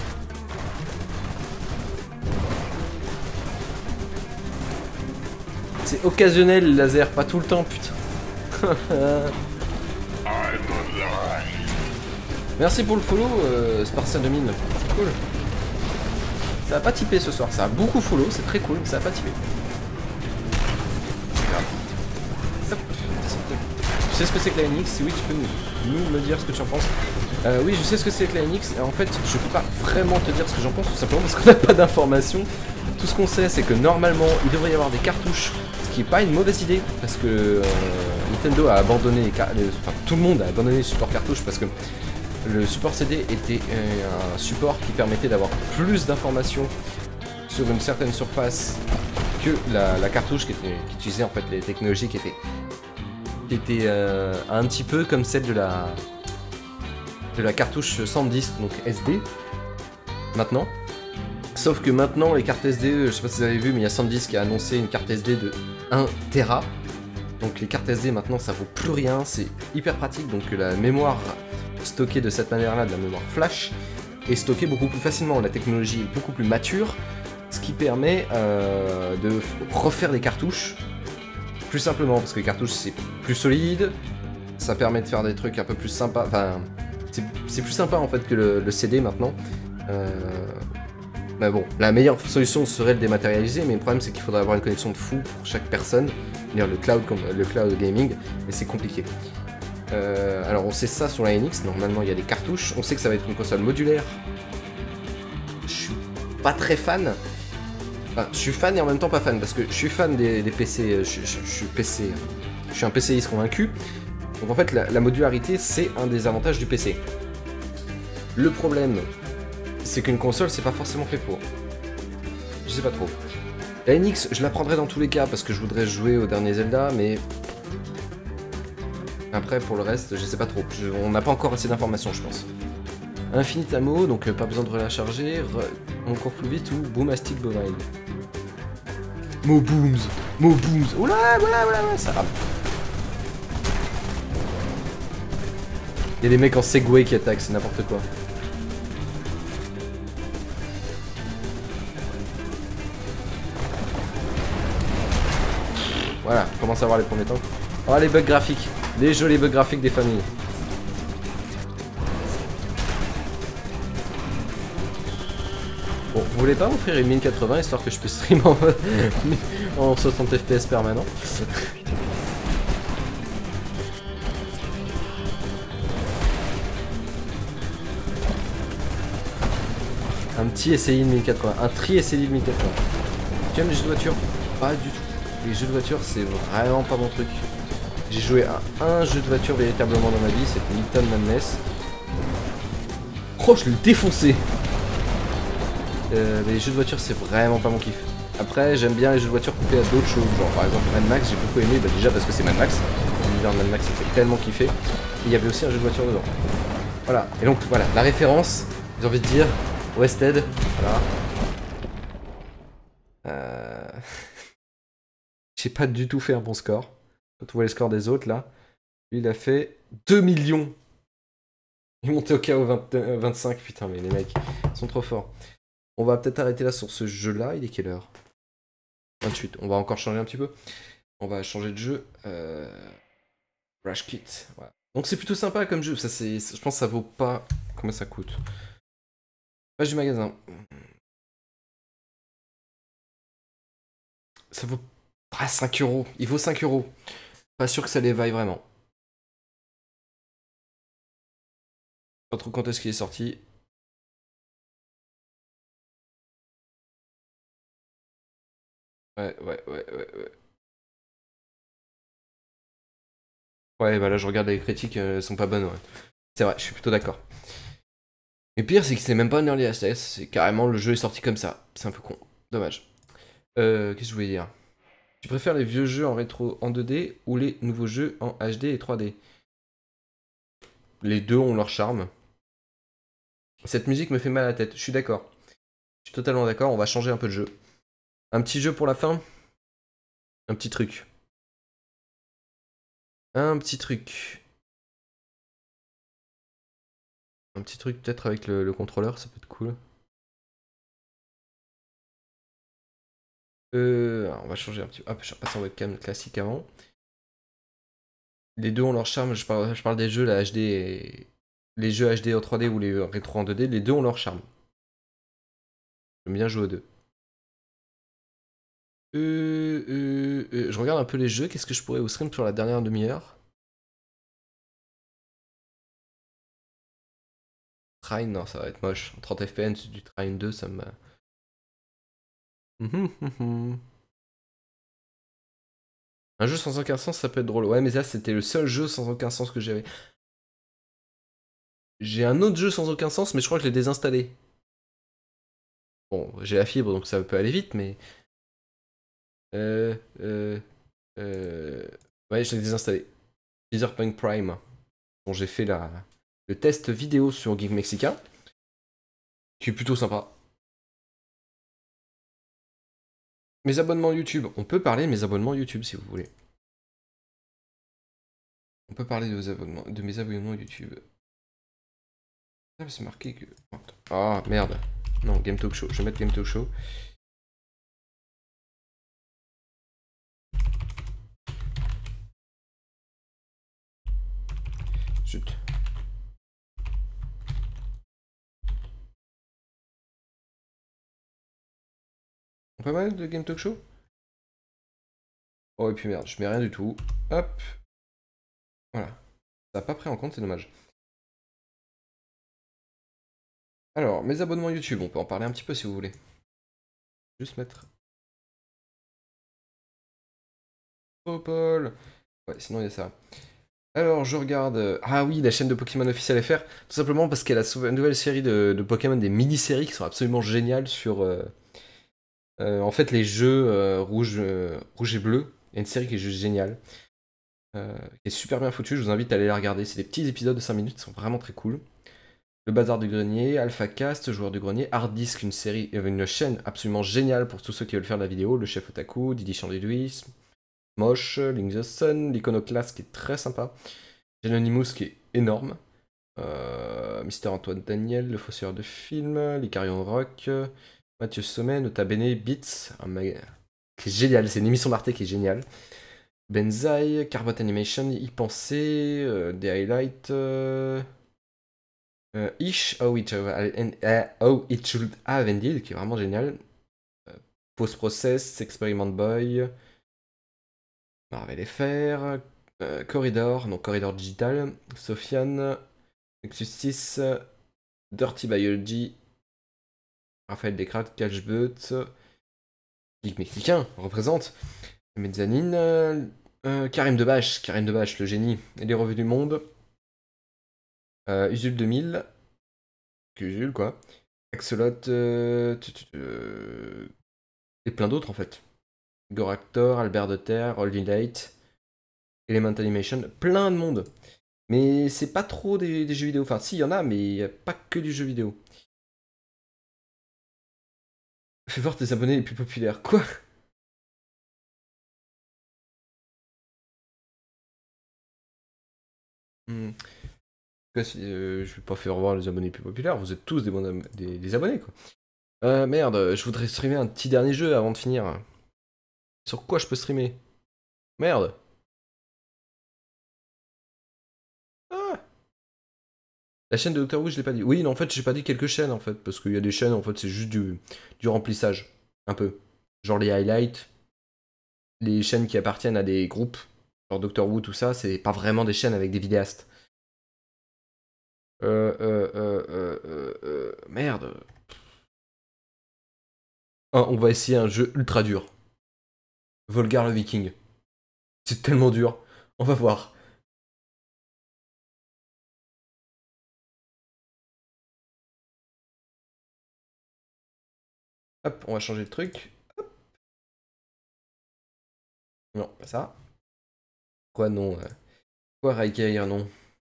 C'est occasionnel le laser, pas tout le temps, putain. Merci pour le follow, euh, Spartian deux mille. C'est cool. Ça a pas typé ce soir, ça a beaucoup follow, c'est très cool, mais ça a pas typé. Tu sais ce que c'est que la N X? Si oui, tu peux nous, nous me dire ce que tu en penses. Euh, oui, je sais ce que c'est que la N X, et en fait, je peux pas vraiment te dire ce que j'en pense, tout simplement parce qu'on n'a pas d'informations. Tout ce qu'on sait, c'est que normalement, il devrait y avoir des cartouches, ce qui est pas une mauvaise idée, parce que euh, Nintendo a abandonné les cartouches, enfin tout le monde a abandonné le support cartouche, parce que le support C D était euh, un support qui permettait d'avoir plus d'informations sur une certaine surface que la, la cartouche qui, était, qui utilisait en fait les technologies qui étaient, qui étaient euh, un petit peu comme celle de la, de la cartouche SanDisk, donc S D, maintenant. Sauf que maintenant, les cartes S D, je sais pas si vous avez vu, mais il y a SanDisk qui a annoncé une carte S D de un téra. Donc les cartes S D maintenant, ça vaut plus rien, c'est hyper pratique. Donc la mémoire stockée de cette manière-là, de la mémoire flash, est stockée beaucoup plus facilement. La technologie est beaucoup plus mature, ce qui permet euh, de refaire des cartouches plus simplement, parce que les cartouches c'est plus solide, ça permet de faire des trucs un peu plus sympas. Enfin, c'est plus sympa en fait que le, le C D maintenant. Euh, Mais bon, la meilleure solution serait de dématérialiser, mais le problème c'est qu'il faudrait avoir une connexion de fou pour chaque personne, dire le cloud, le cloud gaming, mais c'est compliqué. Euh, alors on sait ça sur la N X, normalement il y a des cartouches, on sait que ça va être une console modulaire. Je suis pas très fan, enfin je suis fan et en même temps pas fan, parce que je suis fan des, des P C, je, je, je suis P C, je suis un PCiste convaincu, donc en fait la, la modularité c'est un des avantages du P C. Le problème, c'est qu'une console c'est pas forcément fait pour. Je sais pas trop. La N X je la prendrais dans tous les cas parce que je voudrais jouer au dernier Zelda, mais après pour le reste je sais pas trop. Je... On n'a pas encore assez d'informations je pense. Infinite ammo, donc euh, pas besoin de recharger, re... on court plus vite ou Boomastic Bovine. Mo booms, mo booms, oula voilà voilà voilà, ça rame. Il y a des mecs en Segway qui attaquent, c'est n'importe quoi. Voilà, on commence à voir les premiers temps. Oh les bugs graphiques, les jolis bugs graphiques des familles. Bon, vous voulez pas m'offrir une mille quatre-vingts histoire que je puisse stream en, en soixante F P S permanent? Un petit S C I de mille quatre-vingts, un tri S C I de mille quatre-vingts. Tu aimes les jeux de voiture? Pas du tout. Les jeux de voiture c'est vraiment pas mon truc. J'ai joué à un jeu de voiture véritablement dans ma vie, c'était Milton Madness. Oh je l'ai défoncé. euh, Mais les jeux de voiture c'est vraiment pas mon kiff. Après j'aime bien les jeux de voiture coupés à d'autres choses, genre par exemple Mad Max j'ai beaucoup aimé, bah, déjà parce que c'est Mad Max. univers de Mad Max, ça fait tellement kiffer. Et il y avait aussi un jeu de voiture dedans. Voilà, et donc voilà, la référence, j'ai envie de dire, Wested, voilà. Euh... J'ai pas du tout fait un bon score. Quand on voit les scores des autres là, lui il a fait deux millions. Il est monté au K O vingt, euh, vingt-cinq, putain mais les mecs, ils sont trop forts. On va peut-être arrêter là sur ce jeu là, il est quelle heure? vingt-huit, on va encore changer un petit peu. On va changer de jeu. Euh... Rush Kit, voilà. Donc c'est plutôt sympa comme jeu, ça c'est, je pense que ça vaut pas... Combien ça coûte? Page du magasin. Ça vaut pas cinq euros, il vaut cinq euros. Pas sûr que ça les vaille vraiment. Pas trop quand est-ce qu'il est sorti. Ouais, ouais, ouais, ouais, ouais. Ouais, bah là je regarde les critiques, euh, elles sont pas bonnes, ouais. C'est vrai, je suis plutôt d'accord. Le pire, c'est que c'est même pas un early access, c'est carrément le jeu est sorti comme ça. C'est un peu con. Dommage. Euh, qu'est-ce que je voulais dire? Tu préfères les vieux jeux en rétro en deux D ou les nouveaux jeux en H D et trois D? Les deux ont leur charme. Cette musique me fait mal à la tête, je suis d'accord. Je suis totalement d'accord, on va changer un peu de jeu. Un petit jeu pour la fin? Un petit truc. Un petit truc. Un petit truc peut-être avec le, le contrôleur, ça peut être cool. Euh, alors on va changer un petit peu. Hop, je suis repassé en webcam classique avant. Les deux ont leur charme, je parle, je parle des jeux, la H D et... Les jeux H D en trois D ou les rétro en deux D, les deux ont leur charme. J'aime bien jouer aux deux. Euh, euh, euh, je regarde un peu les jeux, qu'est-ce que je pourrais vous stream sur la dernière demi-heure? Trine, non, ça va être moche. En trente F P S, du Trine deux, ça me... Mhm, mhm. Un jeu sans aucun sens, ça peut être drôle. Ouais, mais ça, c'était le seul jeu sans aucun sens que j'avais. J'ai un autre jeu sans aucun sens, mais je crois que je l'ai désinstallé. Bon, j'ai la fibre, donc ça peut aller vite, mais... Euh... Euh... euh... Ouais, je l'ai désinstallé. Teaserpunk Prime, dont j'ai fait la... le test vidéo sur Geek Mexicain, qui est plutôt sympa. Mes abonnements YouTube, on peut parler de mes abonnements YouTube si vous voulez. On peut parler de, vos abonnements, de mes abonnements YouTube. Ah, c'est marqué que... Ah, merde. Non, Game Talk Show. Je vais mettre Game Talk Show. Chut. On peut mettre de Game Talk Show? Oh, et puis merde, je mets rien du tout. Hop. Voilà. Ça n'a pas pris en compte, c'est dommage. Alors, mes abonnements YouTube, on peut en parler un petit peu si vous voulez. Juste mettre... Oh, Paul. Ouais, sinon il y a ça. Alors, je regarde... Ah oui, la chaîne de Pokémon officielle F R. Tout simplement parce qu'elle a sauvé une nouvelle série de, de Pokémon, des mini-séries qui sont absolument géniales sur... Euh, euh, en fait, les jeux euh, rouge, euh, rouge et bleu. Il y a une série qui est juste géniale. Euh, qui est super bien foutue, je vous invite à aller la regarder. C'est des petits épisodes de cinq minutes, ils sont vraiment très cool. Le Bazar du Grenier, Alpha Cast, Joueur du Grenier, Hard Disk, une série, euh, une chaîne absolument géniale pour tous ceux qui veulent faire de la vidéo, Le Chef Otaku, Didi Chandelier, Moche, Link the Sun, l'Iconoclast qui est très sympa, Genonymous qui est énorme, euh, Mister Antoine Daniel, Le Fossoyeur de Film, l'Icarion Rock, Mathieu Sommet, Nota Bene, Beats, un mag... qui est génial, c'est une émission d'Arte qui est géniale. Benzaï, Carbot Animation, Y penser, euh, des highlights, euh, euh, Ish, how it, uh, how it Should Have Ended, qui est vraiment génial. Euh, Post Process, Experiment Boy, Marvel F R, euh, Corridor, donc Corridor Digital, Sofiane, Nexus six, Dirty Biology, Raphaël Descrates, Cashbut, Geek Mexicain, représente, Mezzanine, euh, euh, Karim Debache, Karim Debache, le génie, et les revues du monde, euh, Usul deux mille, Usul quoi, Axolot, euh, euh, et plein d'autres en fait. Goractor, Albert de Terre, Holy Light, Elemental Animation, plein de monde. Mais c'est pas trop des, des jeux vidéo. Enfin, si, il y en a, mais il n'y a pas que du jeu vidéo. Fais voir tes abonnés les plus populaires. Quoi? hmm. Quoi, si, euh, je vais pas faire voir les abonnés les plus populaires. Vous êtes tous des, bons am- des, des abonnés, quoi. Euh, merde, je voudrais streamer un petit dernier jeu avant de finir. Sur quoi je peux streamer? Merde. Ah. La chaîne de Doctor Who, je l'ai pas dit. Oui, non, en fait, j'ai pas dit quelques chaînes, en fait. Parce qu'il y a des chaînes, en fait, c'est juste du, du remplissage. Un peu. Genre les highlights. Les chaînes qui appartiennent à des groupes. Genre Doctor Who, tout ça, c'est pas vraiment des chaînes avec des vidéastes. Euh, euh, euh, euh, euh, euh, merde. Ah, on va essayer un jeu ultra dur. Volgar le Viking. C'est tellement dur. On va voir. Hop, on va changer de truc. Hop. Non, pas ça. Quoi non euh, Quoi Raikair non?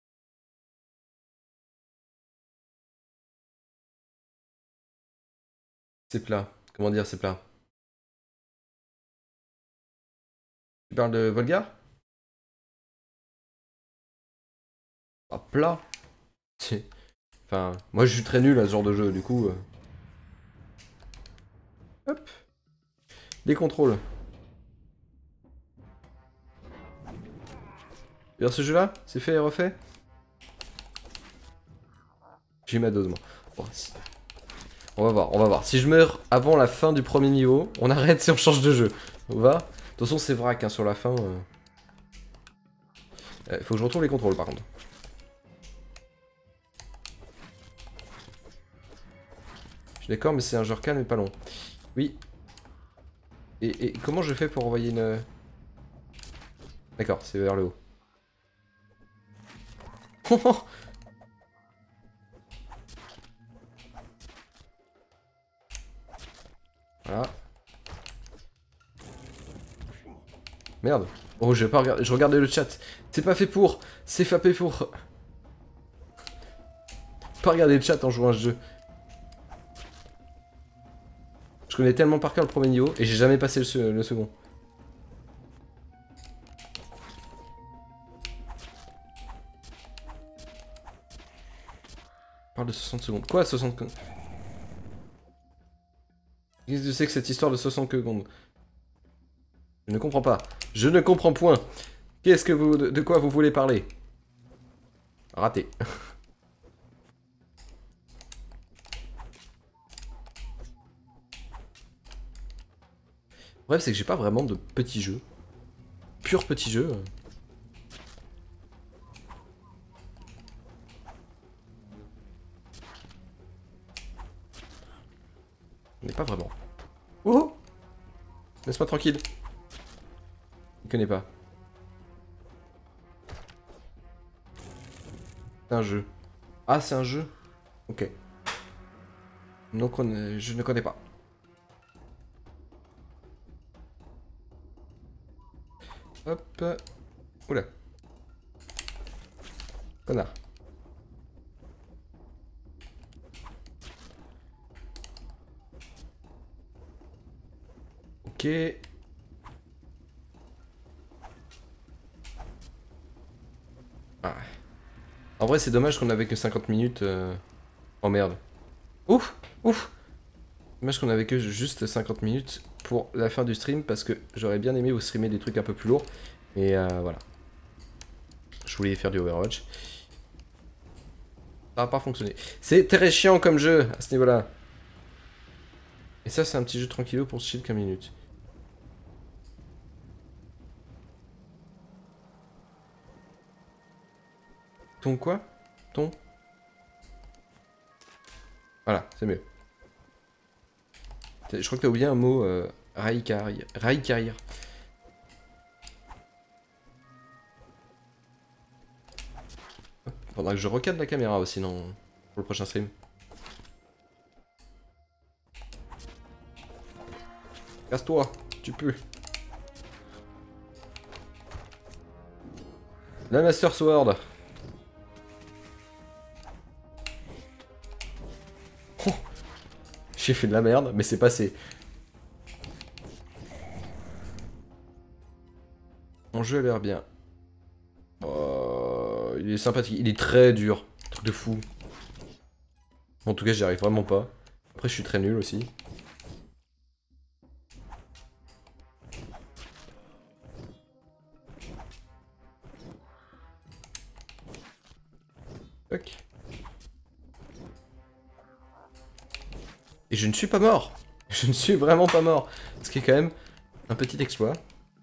C'est plat. Comment dire c'est plat? Tu parles de Volgar? Ah, plat. C'est- Enfin, moi je suis très nul à ce genre de jeu, du coup. euh. Hop. Les contrôles. Vers ce jeu-là, c'est fait et refait. J'ai ma dose, moi. Bon, si- On va voir, on va voir. Si je meurs avant la fin du premier niveau, on arrête si on change de jeu. On va. De toute façon, c'est vrac hein, sur la fin. euh. Euh, faut que je retrouve les contrôles par contre. Je suis d'accord, mais c'est un genre calme et pas long. Oui. Et, et comment je fais pour envoyer une... D'accord, c'est vers le haut. Voilà. Merde. Oh, je vais pas regarder. Je regardais le chat. C'est pas fait pour. C'est fait pour. Pas regarder le chat en jouant à ce jeu. Je connais tellement par cœur le premier niveau et j'ai jamais passé le, se- le second. On parle de soixante secondes. Quoi, soixante secondes? Qu'est-ce que c'est que cette histoire de soixante secondes? Je ne comprends pas. Je ne comprends point. Qu'est-ce que vous... De, de quoi vous voulez parler? Raté. Bref, c'est que j'ai pas vraiment de petits jeux. Pur petit jeu. Mais pas vraiment. Oh! Laisse-moi tranquille. Il connaît pas. C'est un jeu. Ah, c'est un jeu? Ok. Donc on, euh, je ne connais pas. Hop. Oula. Connard. Ok. Ah. En vrai, c'est dommage qu'on avait que cinquante minutes. euh, Oh merde. Ouf! Ouf! Dommage qu'on avait que juste cinquante minutes pour la fin du stream parce que j'aurais bien aimé vous streamer des trucs un peu plus lourds. Mais euh, voilà. Je voulais faire du Overwatch. Ça n'a pas fonctionné. C'est très chiant comme jeu à ce niveau-là. Et ça, c'est un petit jeu tranquillou pour se chill quinze minutes. Ton quoi? Ton? Voilà, c'est mieux. Je crois que t'as oublié un mot, euh, Raikair. Raikair. Faudra que je recadre la caméra aussi, non, pour le prochain stream. Casse-toi, tu peux. La Master Sword. Oh. J'ai fait de la merde, mais c'est passé. Mon jeu a l'air bien. Oh, il est sympathique. Il est très dur. Truc de fou. En tout cas, j'y arrive vraiment pas. Après, je suis très nul aussi. Tac. Et je ne suis pas mort. Je ne suis vraiment pas mort. Ce qui est quand même un petit exploit.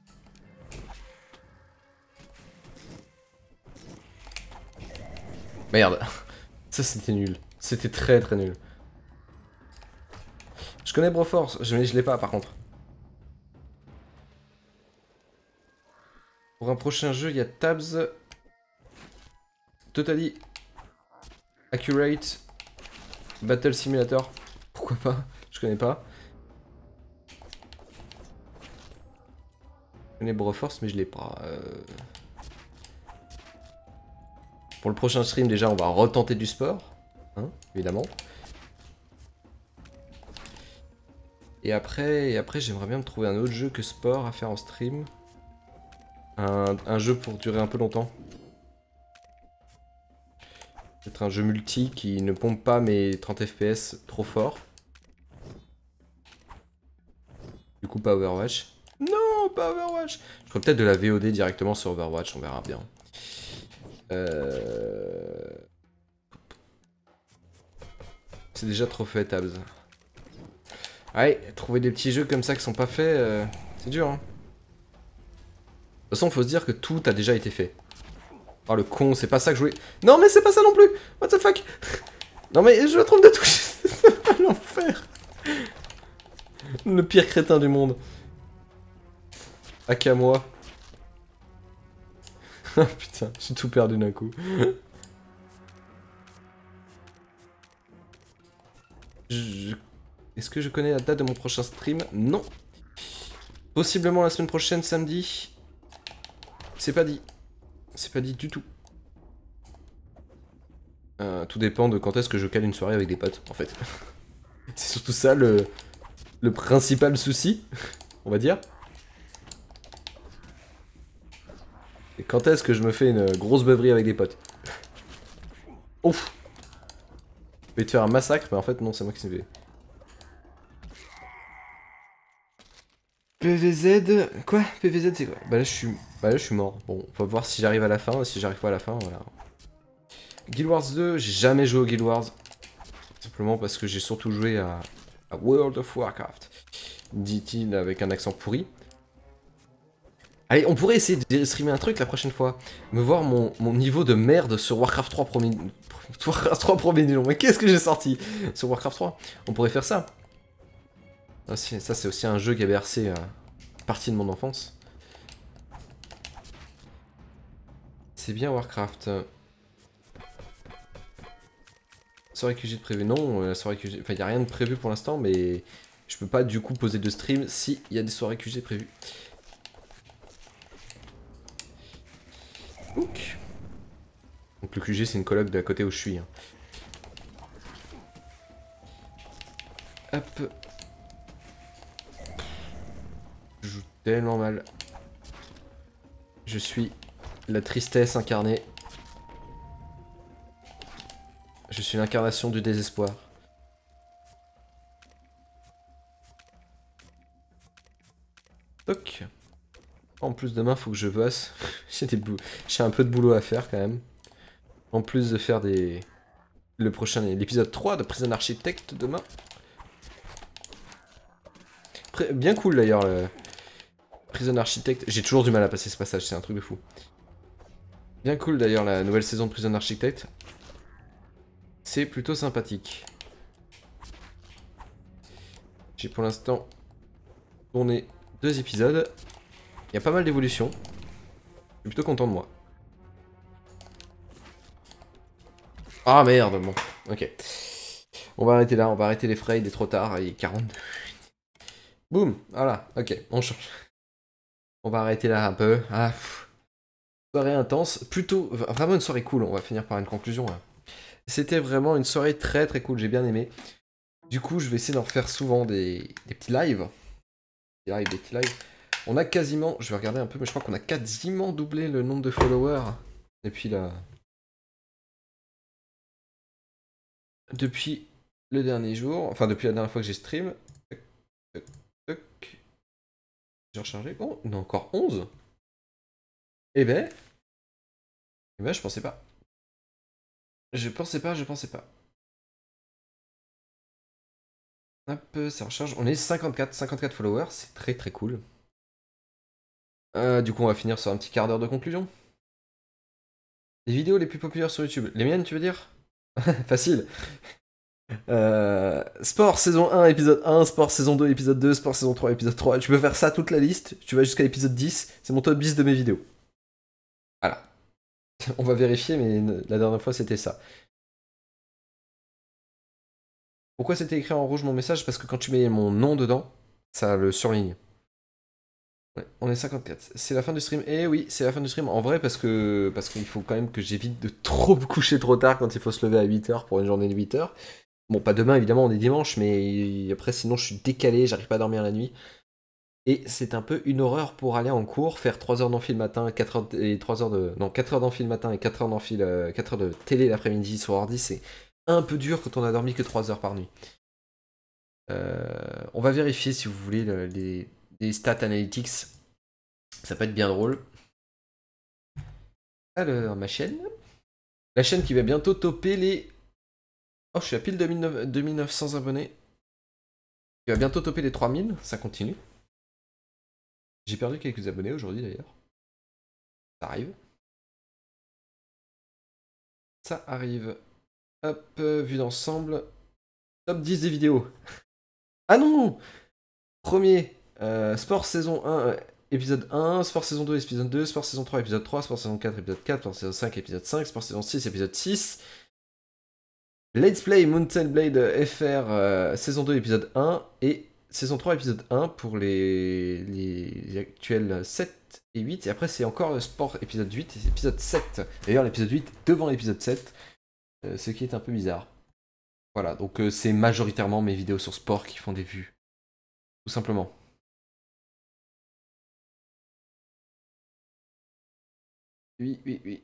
Merde. Ça c'était nul. C'était très très nul. Je connais Broforce, mais je l'ai pas par contre. Pour un prochain jeu, il y a Tabs. Totally Accurate Battle Simulator. Pourquoi pas? Je connais pas. Je connais Broforce, mais je l'ai pas. Euh... Pour le prochain stream, déjà, on va retenter du sport. Hein, évidemment. Et après, et après j'aimerais bien me trouver un autre jeu que sport à faire en stream. Un, un jeu pour durer un peu longtemps. Peut-être un jeu multi qui ne pompe pas mes trente F P S trop fort. Du coup, pas Overwatch. Non, pas Overwatch. Je ferais peut-être de la V O D directement sur Overwatch, on verra bien. Euh... C'est déjà trop fait, Tabs. Ouais, trouver des petits jeux comme ça qui sont pas faits, euh, c'est dur. Hein. De toute façon, faut se dire que tout a déjà été fait. Oh le con, c'est pas ça que je voulais. Non, mais c'est pas ça non plus. What the fuck. Non, mais je me trompe de touche. C'est l'enfer. Le pire crétin du monde. Ah qu'à moi. Ah putain, j'ai tout perdu d'un coup. Je... Est-ce que je connais la date de mon prochain stream? Non. Possiblement la semaine prochaine, samedi. C'est pas dit. C'est pas dit du tout. Euh, tout dépend de quand est-ce que je cale une soirée avec des potes, en fait. C'est surtout ça le, le principal souci, on va dire. Et quand est-ce que je me fais une grosse beuverie avec des potes? Ouf. Je vais te faire un massacre, mais en fait non, c'est moi qui s'est fait. P V Z... Quoi? P V Z c'est quoi? Bah là je suis... Bah là je suis mort. Bon, on va voir si j'arrive à la fin. Si j'arrive pas à la fin, voilà. Guild Wars deux, j'ai jamais joué au Guild Wars. Simplement parce que j'ai surtout joué à... à World of Warcraft. Dit-il avec un accent pourri. Allez, on pourrait essayer de streamer un truc la prochaine fois. Me voir mon, mon niveau de merde sur Warcraft trois premier... Warcraft trois premier du nom. Mais qu'est-ce que j'ai sorti sur Warcraft trois? On pourrait faire ça. Ça, c'est aussi un jeu qui a bercé euh, partie de mon enfance. C'est bien Warcraft. Soirée Q G de prévu. Non, la soirée Q G... Enfin, il n'y a rien de prévu pour l'instant, mais je peux pas du coup poser de stream si il y a des soirées Q G prévues. Donc, Donc le Q G, c'est une coloc de la côté où je suis. Hein. Hop. Je joue tellement mal. Je suis la tristesse incarnée. Je suis l'incarnation du désespoir. Toc. En plus demain, faut que je bosse. J'ai des bou... J'ai un peu de boulot à faire quand même. En plus de faire des... Le prochain, l'épisode trois de Prison Architect demain. Pré... Bien cool d'ailleurs le... Prison Architect. J'ai toujours du mal à passer ce passage, c'est un truc de fou. Bien cool d'ailleurs la nouvelle saison de Prison Architect. C'est plutôt sympathique. J'ai pour l'instant tourné deux épisodes. Il y a pas mal d'évolutions. Je suis plutôt content de moi. Ah merde, bon, ok. On va arrêter là, on va arrêter les frays, il est trop tard, il est quarante-deux. Boum, voilà, ok, on change. On va arrêter là un peu. Ah, pff. Soirée intense, plutôt vraiment une soirée cool, on va finir par une conclusion là. C'était vraiment une soirée très très cool, j'ai bien aimé. Du coup, je vais essayer d'en refaire souvent des, des petits lives. Des lives, des petits lives. On a quasiment, je vais regarder un peu, mais je crois qu'on a quasiment doublé le nombre de followers depuis la... Depuis le dernier jour, enfin depuis la dernière fois que j'ai stream. Toc, toc, toc. J'ai rechargé. Oh, on a encore onze. Eh ben... Eh ben, je pensais pas. Je pensais pas, je pensais pas. Hop, ça recharge. On est cinquante-quatre, cinquante-quatre followers, c'est très très cool. Euh, du coup, on va finir sur un petit quart d'heure de conclusion. Les vidéos les plus populaires sur YouTube. Les miennes, tu veux dire? Facile. Euh, Sport saison un, épisode un, Sport saison deux, épisode deux, Sport saison trois, épisode trois. Tu peux faire ça toute la liste. Tu vas jusqu'à l'épisode dix. C'est mon top dix de mes vidéos. Voilà. On va vérifier, mais la dernière fois, c'était ça. Pourquoi c'était écrit en rouge mon message? Parce que quand tu mets mon nom dedans, ça le surligne. Ouais, on est cinquante-quatre. C'est la fin du stream. Eh oui, c'est la fin du stream. En vrai, parce que parce qu'il faut quand même que j'évite de trop me coucher trop tard quand il faut se lever à huit heures pour une journée de huit heures. Bon, pas demain, évidemment, on est dimanche, mais après, sinon, je suis décalé, j'arrive pas à dormir la nuit. Et c'est un peu une horreur pour aller en cours, faire trois heures d'amphi le matin, quatre heures et trois heures de... Non, quatre heures d'amphi le matin et quatre heures d'amphi, euh, quatre heures de télé l'après-midi sur ordi, c'est un peu dur quand on a dormi que trois heures par nuit. Euh, on va vérifier, si vous voulez, le, les, les stats analytics. Ça peut être bien drôle. Alors, ma chaîne. La chaîne qui va bientôt topper les... Oh, je suis à pile deux mille neuf cents abonnés. Qui va bientôt topper les trois mille, ça continue. J'ai perdu quelques abonnés aujourd'hui d'ailleurs. Ça arrive. Ça arrive. Hop, euh, vue d'ensemble. Top dix des vidéos. Ah non! Premier, euh, Sport saison un, euh, épisode un, Sport saison deux, épisode deux, Sport saison trois, épisode trois, Sport saison quatre, épisode quatre, Sport saison cinq, épisode cinq, Sport saison six, épisode six. Let's Play Mountain Blade F R, euh, saison deux, épisode un, et saison trois, épisode un pour les, les actuels sept et huit. Et après, c'est encore le Sport épisode huit et épisode sept. D'ailleurs, l'épisode huit devant l'épisode sept, euh, ce qui est un peu bizarre. Voilà, donc euh, c'est majoritairement mes vidéos sur sport qui font des vues. Tout simplement. Oui, oui, oui.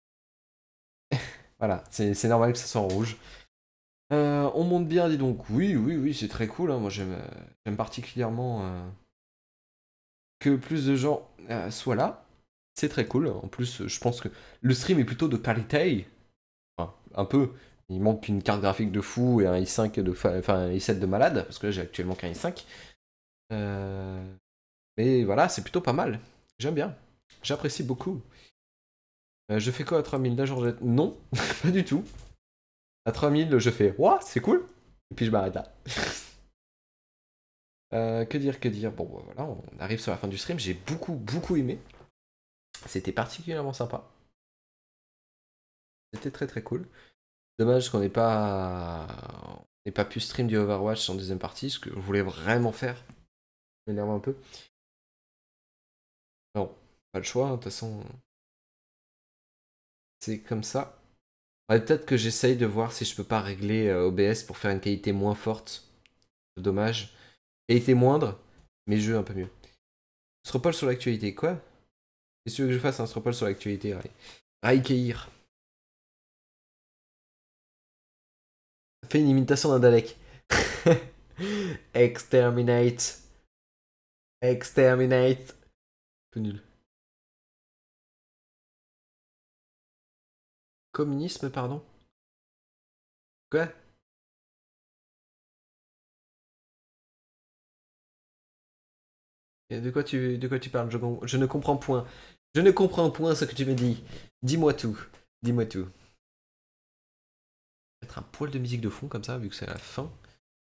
Voilà, c'est normal que ça soit en rouge. Euh, on monte bien, dis donc. Oui, oui, oui, c'est très cool. Hein. Moi, j'aime particulièrement euh, que plus de gens euh, soient là. C'est très cool. En plus, je pense que le stream est plutôt de qualité. Enfin, un peu. Il manque une carte graphique de fou et un i cinq de, enfin un i sept de malade, parce que là j'ai actuellement qu'un i cinq. Euh... Mais voilà, c'est plutôt pas mal. J'aime bien. J'apprécie beaucoup. Euh, je fais quoi à trois mille? Là, Georgette? Non, pas du tout. À trois mille, je fais ouah, c'est cool. Et puis je m'arrête là. euh, que dire, que dire? Bon, bah, voilà, on arrive sur la fin du stream. J'ai beaucoup, beaucoup aimé. C'était particulièrement sympa. C'était très, très cool. Dommage qu'on n'ait pas... n'ait pas pu stream du Overwatch en deuxième partie, ce que je voulais vraiment faire. Ça m'énerve un peu. Non, pas le choix, de toute façon. C'est comme ça. Ouais, peut-être que j'essaye de voir si je peux pas régler euh, O B S pour faire une qualité moins forte. Dommage. Qualité moindre, mais jeu un peu mieux. Stropole sur l'actualité, quoi? Qu'est-ce que tu veux que je fasse un Stropole sur l'actualité, Rai? Raikeir. Fais une imitation d'un Dalek. Exterminate. Exterminate. Un peu nul. Communisme, pardon? Quoi? De quoi tu, de quoi tu parles? Je, je ne comprends point. Je ne comprends point ce que tu me dis. Dis-moi tout. Dis-moi tout. Mettre un poil de musique de fond comme ça, vu que c'est à la fin.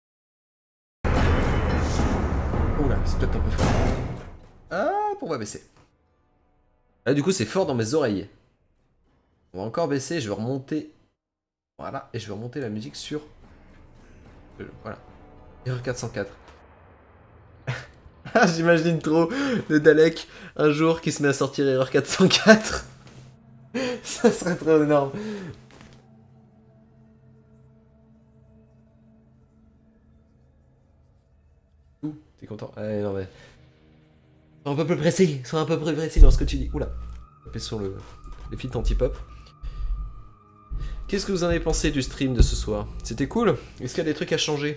Oula, c'est peut-être un peu fort. Ah, pour moi baisser. Là, du coup, c'est fort dans mes oreilles. On va encore baisser, je vais remonter. Voilà, et je vais remonter la musique sur... Voilà. Erreur quatre cent quatre. J'imagine trop le Dalek un jour qui se met à sortir Erreur quatre cent quatre. Ça serait trop énorme. Ouh, t'es content? Ouais, non mais... Sois un peu plus précis, sois un peu plus précis dans ce que tu dis. Oula. Tapez sur le... les fils anti-pop. Qu'est-ce que vous en avez pensé du stream de ce soir? C'était cool? Est-ce qu'il y a des trucs à changer?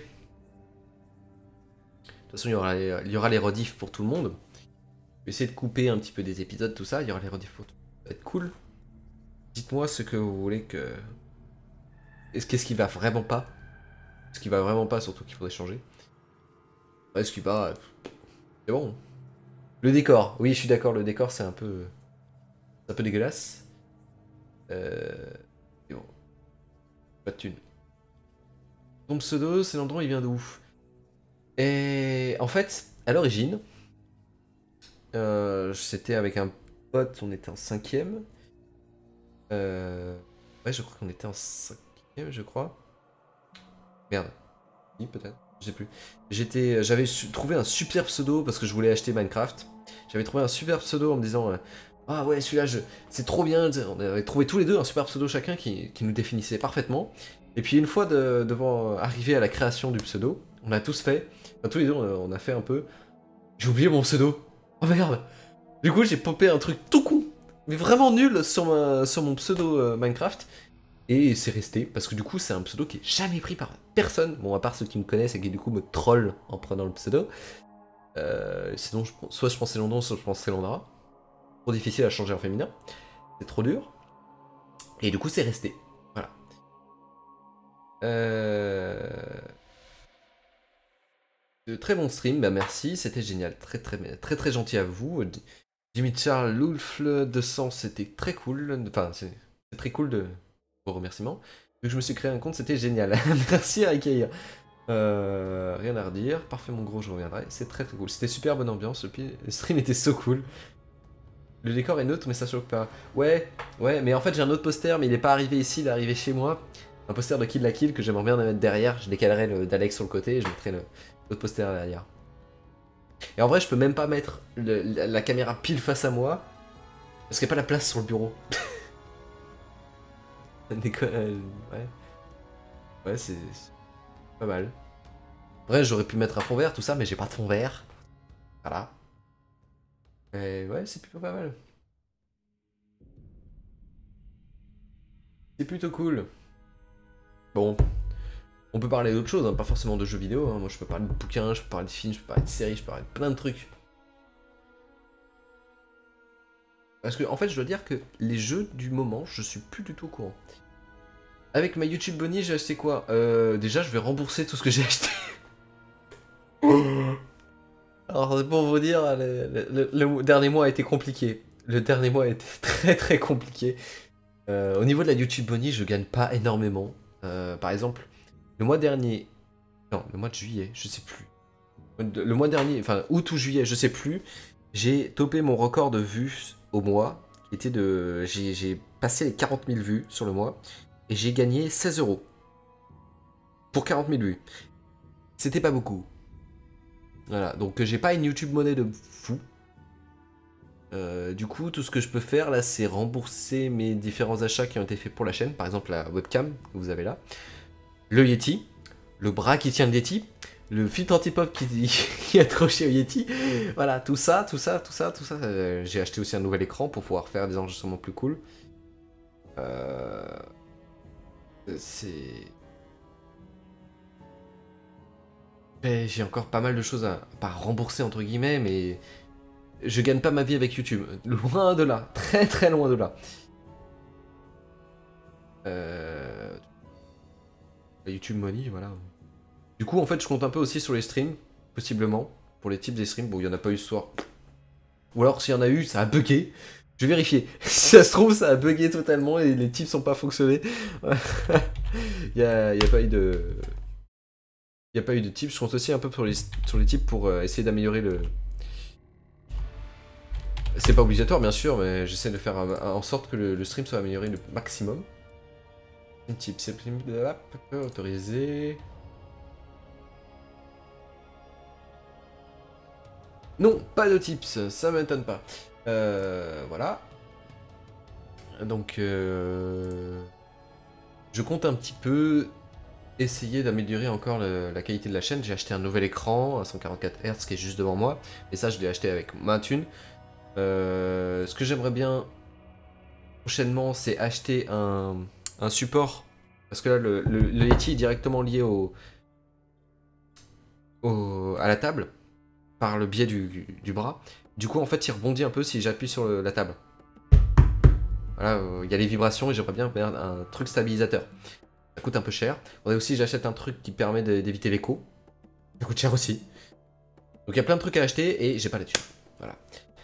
De toute façon, il y aura les, il y aura les rediffs pour tout le monde. Je vais essayer de couper un petit peu des épisodes, tout ça. Il y aura les rediffs pour tout le monde. Ça va être cool. Dites-moi ce que vous voulez que... Est-ce qu'est-ce qui va vraiment pas? Ce qui va vraiment pas, surtout qu'il faudrait changer. Ouais, ce qui va... C'est bon. Le décor. Oui, je suis d'accord, le décor, c'est un peu... C'est un peu dégueulasse. Euh... C'est bon. Pas de thune. Ton pseudo, c'est l'endroit où il vient d'où? Et en fait, à l'origine, euh, c'était avec un pote, on était en cinquième. Euh... Ouais, je crois qu'on était en cinquième, je crois. Merde. Oui, peut-être. Je sais plus. J'étais, j'avais trouvé un super pseudo parce que je voulais acheter Minecraft. J'avais trouvé un super pseudo en me disant... Euh, ah ouais, celui-là, je... c'est trop bien. On avait trouvé tous les deux un super pseudo chacun qui, qui nous définissait parfaitement. Et puis une fois de, devant arriver à la création du pseudo, on a tous fait, enfin, tous les deux on a, on a fait un peu, j'ai oublié mon pseudo, oh merde. Du coup j'ai popé un truc tout con, mais vraiment nul sur, ma, sur mon pseudo euh, Minecraft, et c'est resté, parce que du coup c'est un pseudo qui est jamais pris par personne, bon à part ceux qui me connaissent et qui du coup me trollent en prenant le pseudo. Euh, sinon je, soit je pensais London, soit je pensais Londra. Trop difficile à changer en féminin, c'est trop dur, et du coup c'est resté. Euh... De très bon stream, bah merci, c'était génial, très très très très gentil à vous. Jimmy Charles Loulfle deux cents, c'était très cool, enfin c'est très cool de vos remerciements. Vu que je me suis créé un compte, c'était génial. Merci à Ikeya. Euh, rien à redire, parfait mon gros, je reviendrai, c'est très très cool. C'était super bonne ambiance, le, le stream était so cool. Le décor est neutre mais ça choque pas. Ouais, ouais, mais en fait j'ai un autre poster, mais il est pas arrivé ici, il est arrivé chez moi. Un poster de Kill la Kill que j'aimerais bien mettre derrière, je décalerai le d'Alex sur le côté et je mettrai l'autre poster derrière. Et en vrai je peux même pas mettre le, la, la caméra pile face à moi, parce qu'il n'y a pas la place sur le bureau. euh, ouais, ouais c'est pas mal. Vrai j'aurais pu mettre un fond vert tout ça, mais j'ai pas de fond vert. Voilà. Et ouais c'est plutôt pas mal. C'est plutôt cool. Bon, on peut parler d'autre chose, hein, pas forcément de jeux vidéo, hein. Moi je peux parler de bouquins, je peux parler de films, je peux parler de séries, je peux parler de plein de trucs. Parce que en fait je dois dire que les jeux du moment, je suis plus du tout au courant. Avec ma YouTube Bunny, j'ai acheté quoi? euh, Déjà je vais rembourser tout ce que j'ai acheté. Alors pour vous dire, le, le, le dernier mois a été compliqué. Le dernier mois a été très très compliqué. Euh, au niveau de la YouTube Bunny, je gagne pas énormément. Euh, par exemple, le mois dernier... Non, le mois de juillet, je sais plus. Le mois dernier, enfin août ou juillet, je sais plus. J'ai topé mon record de vues au mois. Qui était de... J'ai passé les quarante mille vues sur le mois. Et j'ai gagné seize euros. Pour quarante mille vues. C'était pas beaucoup. Voilà, donc j'ai pas une YouTube monnaie de fou. Euh, du coup, tout ce que je peux faire là, c'est rembourser mes différents achats qui ont été faits pour la chaîne. Par exemple, la webcam que vous avez là. Le Yeti. Le bras qui tient le Yeti. Le filtre anti-pop qui, qui est accroché au Yeti. Voilà, tout ça, tout ça, tout ça, tout ça. Euh, j'ai acheté aussi un nouvel écran pour pouvoir faire des enregistrements plus cool. Euh... C'est... J'ai encore pas mal de choses à... Pas rembourser entre guillemets, mais... Je gagne pas ma vie avec YouTube. Loin de là. Très très loin de là. Euh... La YouTube Money, voilà. Du coup, en fait, je compte un peu aussi sur les streams, possiblement, pour les types des streams. Bon, il n'y en a pas eu ce soir. Ou alors, s'il y en a eu, ça a bugué. Je vais vérifier. Si ça se trouve, ça a bugué totalement et les types sont pas fonctionnés. Il n'y a, y a pas eu de... Il n'y a pas eu de types. Je compte aussi un peu sur les, sur les types pour euh, essayer d'améliorer le... C'est pas obligatoire, bien sûr, mais j'essaie de faire un, un, en sorte que le, le stream soit amélioré le maximum. Un type, c'est autorisé... Non, pas de tips, ça m'étonne pas. Euh, voilà. Donc, euh, je compte un petit peu essayer d'améliorer encore le- la qualité de la chaîne. J'ai acheté un nouvel écran à cent quarante-quatre hertz qui est juste devant moi. Et ça, je l'ai acheté avec ma thune. Euh, ce que j'aimerais bien prochainement, c'est acheter un, un support. Parce que là, le, le, le Yeti est directement lié au, au- à la table par le biais du, du bras. Du coup, en fait, il rebondit un peu si j'appuie sur le- la table. Voilà, il euh, y a les vibrations et j'aimerais bien faire un truc stabilisateur. Ça coûte un peu cher. Faudrait aussi j'achète un truc qui permet d'éviter l'écho. Ça coûte cher aussi. Donc il y a plein de trucs à acheter et j'ai pas la thune. Voilà.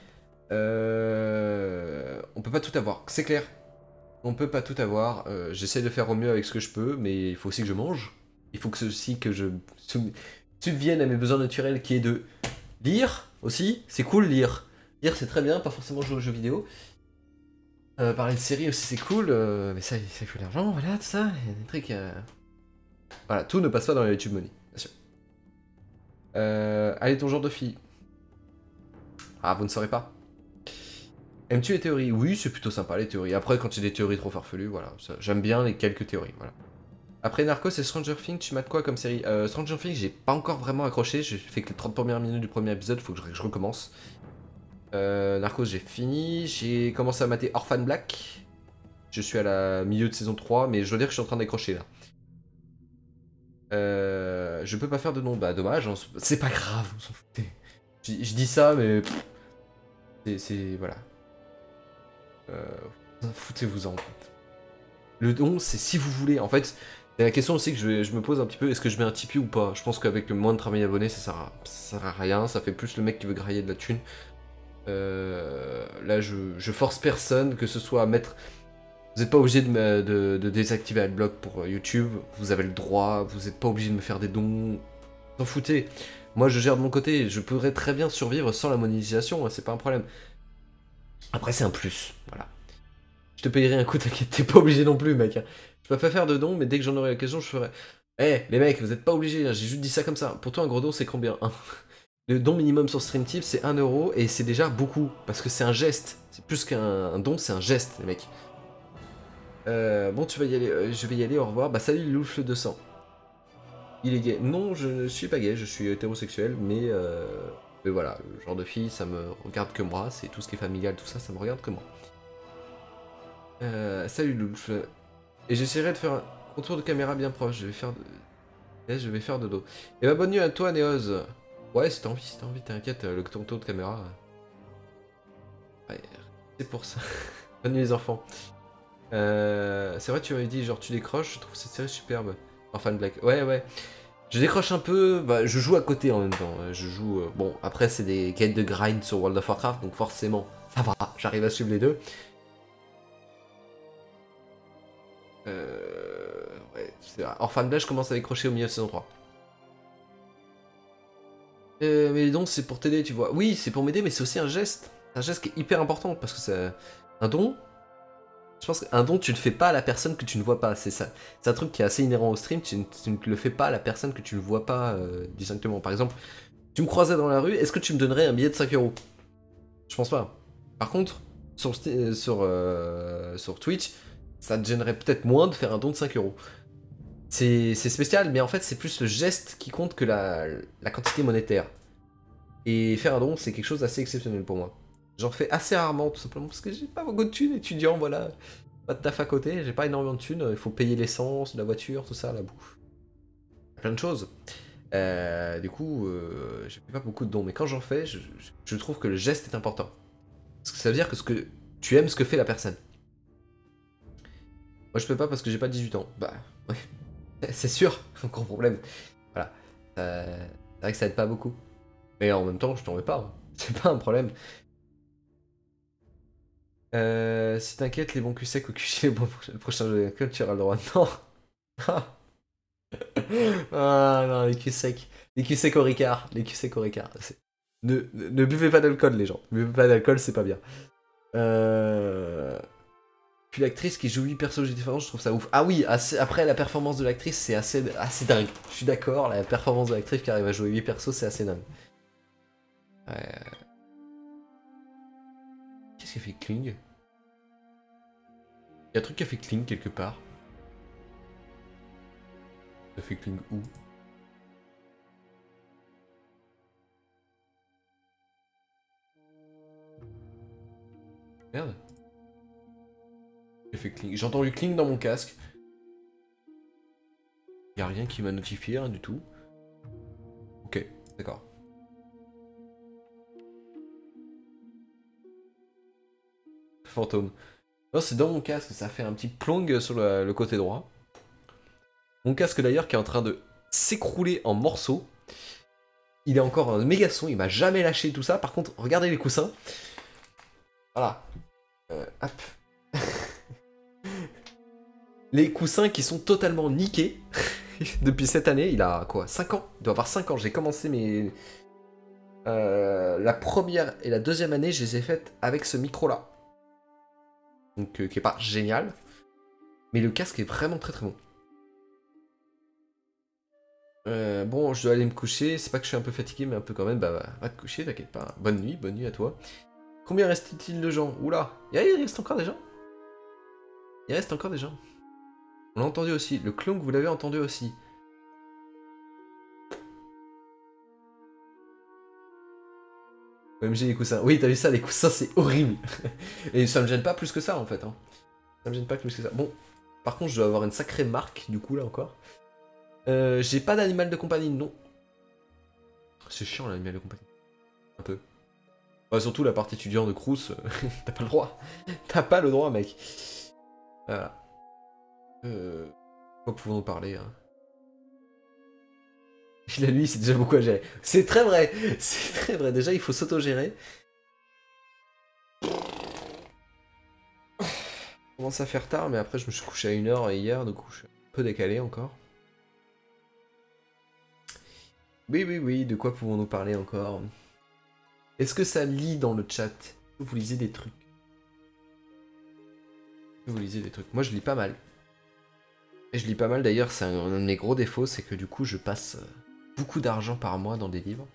Euh... On peut pas tout avoir, c'est clair. On peut pas tout avoir. Euh, J'essaie de faire au mieux avec ce que je peux, mais il faut aussi que je mange. Il faut que aussi que je subvienne à mes besoins naturels qui est de lire aussi. C'est cool lire. Lire c'est très bien, pas forcément jouer aux jeux vidéo. Euh, parler de séries aussi c'est cool, euh, mais ça, ça il faut de l'argent, voilà, tout ça, il y a des trucs... Euh... Voilà, tout ne passe pas dans la YouTube Money, bien sûr. Euh, allez, ton genre de fille. Ah, vous ne saurez pas. Aimes-tu les théories? Oui, c'est plutôt sympa les théories. Après, quand il y a des théories trop farfelues, voilà, j'aime bien les quelques théories, voilà. Après Narcos et Stranger Things, tu mates quoi comme série? euh, Stranger Things, j'ai pas encore vraiment accroché, j'ai fait que les trente premières minutes du premier épisode, faut que je, je recommence. Euh, Narcos, j'ai fini. J'ai commencé à mater Orphan Black. Je suis à la milieu de saison trois, mais je dois dire que je suis en train d'accrocher là. Euh, je peux pas faire de nom, bah dommage, hein, c'est pas grave, on s'en foutait. Je, je dis ça, mais c'est voilà. Euh, Foutez-vous-en. Le don, c'est si vous voulez. En fait, c'est la question aussi que je, je me pose un petit peu, est-ce que je mets un Tipeee ou pas? Je pense qu'avec le moins de travail abonné, ça sert, à, ça sert à rien, ça fait plus le mec qui veut grailler de la thune. Euh, là, je, je force personne, que ce soit à mettre... Vous n'êtes pas obligé de, me, de, de désactiver Adblock pour YouTube, vous avez le droit, vous n'êtes pas obligé de me faire des dons, s'en foutez. Moi je gère de mon côté, je pourrais très bien survivre sans la monétisation, hein, c'est pas un problème. Après c'est un plus, voilà. Je te payerai un coup, t'inquiète, t'es pas obligé non plus mec. Je peux pas faire de dons, mais dès que j'en aurai l'occasion, je ferai... Eh hey, les mecs, vous êtes pas obligés, hein, j'ai juste dit ça comme ça. Pour toi un gros don c'est combien? Le don minimum sur StreamTip c'est un euro, et c'est déjà beaucoup, parce que c'est un geste. C'est plus qu'un don, c'est un geste les mecs. Euh, bon, tu vas y aller, euh, je vais y aller, au revoir. Bah, salut Loufle deux cents. Il est gay. Non, je ne suis pas gay, je suis hétérosexuel, mais, euh, mais voilà, le genre de fille, ça me regarde que moi, c'est tout ce qui est familial, tout ça, ça me regarde que moi. Euh, salut Loufle. Et j'essaierai de faire un contour de caméra bien proche, je vais faire de... je vais faire de dos. Et bah, bonne nuit à toi, Néoz. Ouais, si t'as envie, si t'as envie, t'inquiète, le contour de caméra... Ouais, c'est pour ça. Bonne nuit les enfants. Euh, c'est vrai, tu m'avais dit, genre, tu décroches, je trouve cette série superbe. Orphan Black. Ouais, ouais. Je décroche un peu, bah, je joue à côté en même temps. Je joue. Euh, bon, après, c'est des quêtes de grind sur World of Warcraft, donc forcément, ça va, j'arrive à suivre les deux. Euh, ouais, c'est vrai. Orphan Black, je commence à décrocher au milieu de saison trois. Euh, mais donc, c'est pour t'aider, tu vois. Oui, c'est pour m'aider, mais c'est aussi un geste. Un geste qui est hyper important, parce que c'est un don. Je pense qu'un don, tu ne le fais pas à la personne que tu ne vois pas, c'est ça. C'est un truc qui est assez inhérent au stream, tu ne, tu ne le fais pas à la personne que tu ne vois pas euh, distinctement. Par exemple, tu me croisais dans la rue, est-ce que tu me donnerais un billet de cinq euros? Je pense pas. Par contre, sur, sur, euh, sur Twitch, ça te gênerait peut-être moins de faire un don de cinq euros. C'est spécial, mais en fait, c'est plus le geste qui compte que la, la quantité monétaire. Et faire un don, c'est quelque chose d'assez exceptionnel pour moi. J'en fais assez rarement, tout simplement, parce que j'ai pas beaucoup de thunes, étudiant, voilà. Pas de taf à côté, j'ai pas énormément de thunes, il faut payer l'essence, la voiture, tout ça, la bouffe. Plein de choses. Euh, du coup, euh, je fais pas beaucoup de dons, mais quand j'en fais, je, je trouve que le geste est important. Parce que ça veut dire que, ce que tu aimes ce que fait la personne. Moi je peux pas parce que j'ai pas dix-huit ans. Bah, ouais. C'est sûr, un gros problème. Voilà. Euh, c'est vrai que ça aide pas beaucoup. Mais en même temps, je t'en veux pas. Hein. C'est pas un problème. Euh, si t'inquiètes, les bons cul secs au cul les bons le prochain jeu d'alcool, tu auras le droit. Non. Ah non, les culs secs. Les culs secs au Ricard. Les culs secs au Ricard. Ne, ne, ne buvez pas d'alcool, les gens. Ne buvez pas d'alcool, c'est pas bien. Euh... Puis l'actrice qui joue huit personnages différents, je trouve ça ouf. Ah oui, assez... après la performance de l'actrice, c'est assez, assez dingue. Je suis d'accord, la performance de l'actrice qui arrive à jouer huit persos, c'est assez dingue. Ouais. Qu'est-ce qu'il fait Kling? y a un truc qui a fait cling quelque part. Ça fait cling où? Merde. J'ai fait cling. J'ai entendu cling dans mon casque. Y a rien qui m'a notifié, rien du tout. Ok, d'accord. Fantôme. Non, c'est dans mon casque, ça fait un petit plong sur le, le côté droit. Mon casque d'ailleurs qui est en train de s'écrouler en morceaux. Il est encore un méga son, il m'a jamais lâché tout ça. Par contre, regardez les coussins. Voilà. Euh, hop. Les coussins qui sont totalement niqués. Depuis cette année, il a quoi, cinq ans? Il doit avoir cinq ans, j'ai commencé mes... Euh, la première et la deuxième année, je les ai faites avec ce micro-là. Donc, euh, qui est pas génial. Mais le casque est vraiment très très bon. Euh, bon, je dois aller me coucher. C'est pas que je suis un peu fatigué, mais un peu quand même. Bah, va, va te coucher, t'inquiète pas. Bonne nuit, bonne nuit à toi. Combien reste-t-il de gens? Oula, il reste encore des gens. Il reste encore des gens. On l'a entendu aussi. Le clonk, vous l'avez entendu aussi. O M G les coussins. Oui, t'as vu ça, les coussins, c'est horrible. Et ça me gêne pas plus que ça, en fait. Hein. Ça me gêne pas plus que ça. Bon, par contre, je dois avoir une sacrée marque, du coup, là, encore. Euh, J'ai pas d'animal de compagnie, non. C'est chiant, l'animal de compagnie. Un peu. Ouais, surtout la partie étudiant de Crous, t'as pas le droit. T'as pas le droit, mec. Voilà. Euh... Quoi pouvons-nous parler hein. Il a lui, c'est déjà beaucoup à gérer. C'est très vrai. C'est très vrai. Déjà, il faut s'auto-gérer. Je commence à faire tard, mais après, je me suis couché à une heure hier, donc je suis un peu décalé encore. Oui, oui, oui. De quoi pouvons-nous parler encore? Est-ce que ça lit dans le chat? Vous lisez des trucs? Vous lisez des trucs? Moi, je lis pas mal. Et je lis pas mal d'ailleurs, c'est un, un de mes gros défauts, c'est que du coup je passe beaucoup d'argent par mois dans des livres.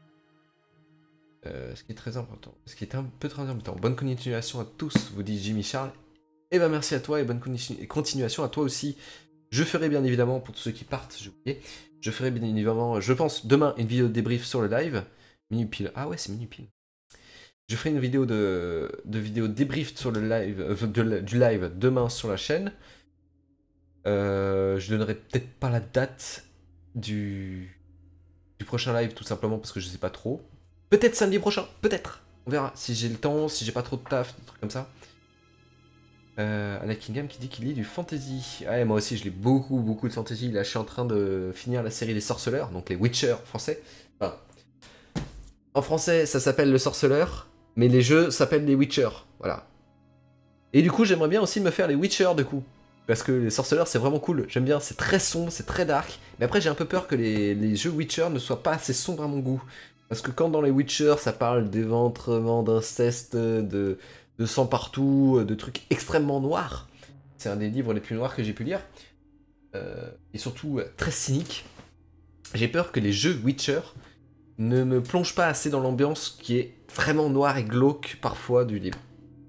Euh, ce qui est très important. Ce qui est un peu très important. Bonne continuation à tous, vous dit Jimmy Charles. Et ben merci à toi et bonne continuation à toi aussi. Je ferai bien évidemment, pour tous ceux qui partent, j'ai oublié, je ferai bien évidemment, je pense, demain une vidéo de débrief sur le live. Minuit pile. Ah ouais, c'est minuit pile. Je ferai une vidéo de, de vidéo débrief sur le live, euh, de, du live demain sur la chaîne. Euh, je donnerai peut-être pas la date du, du prochain live tout simplement parce que je sais pas trop. Peut-être samedi prochain, peut-être. On verra si j'ai le temps, si j'ai pas trop de taf, des trucs comme ça. Euh, Anakingham qui dit qu'il lit du fantasy. Ouais, moi aussi je lis beaucoup beaucoup de fantasy. Là je suis en train de finir la série des sorceleurs, donc les Witcher français. Enfin, en français ça s'appelle le sorceleur, mais les jeux s'appellent les Witcher. Voilà. Et du coup j'aimerais bien aussi me faire les Witcher de coup. Parce que les sorceleurs c'est vraiment cool, j'aime bien, c'est très sombre, c'est très dark. Mais après j'ai un peu peur que les, les jeux Witcher ne soient pas assez sombres à mon goût. Parce que quand dans les Witcher ça parle d'éventrement, d'inceste, de, de sang partout, de trucs extrêmement noirs. C'est un des livres les plus noirs que j'ai pu lire. Euh, et surtout euh, très cynique. J'ai peur que les jeux Witcher ne me plongent pas assez dans l'ambiance qui est vraiment noire et glauque parfois du livre.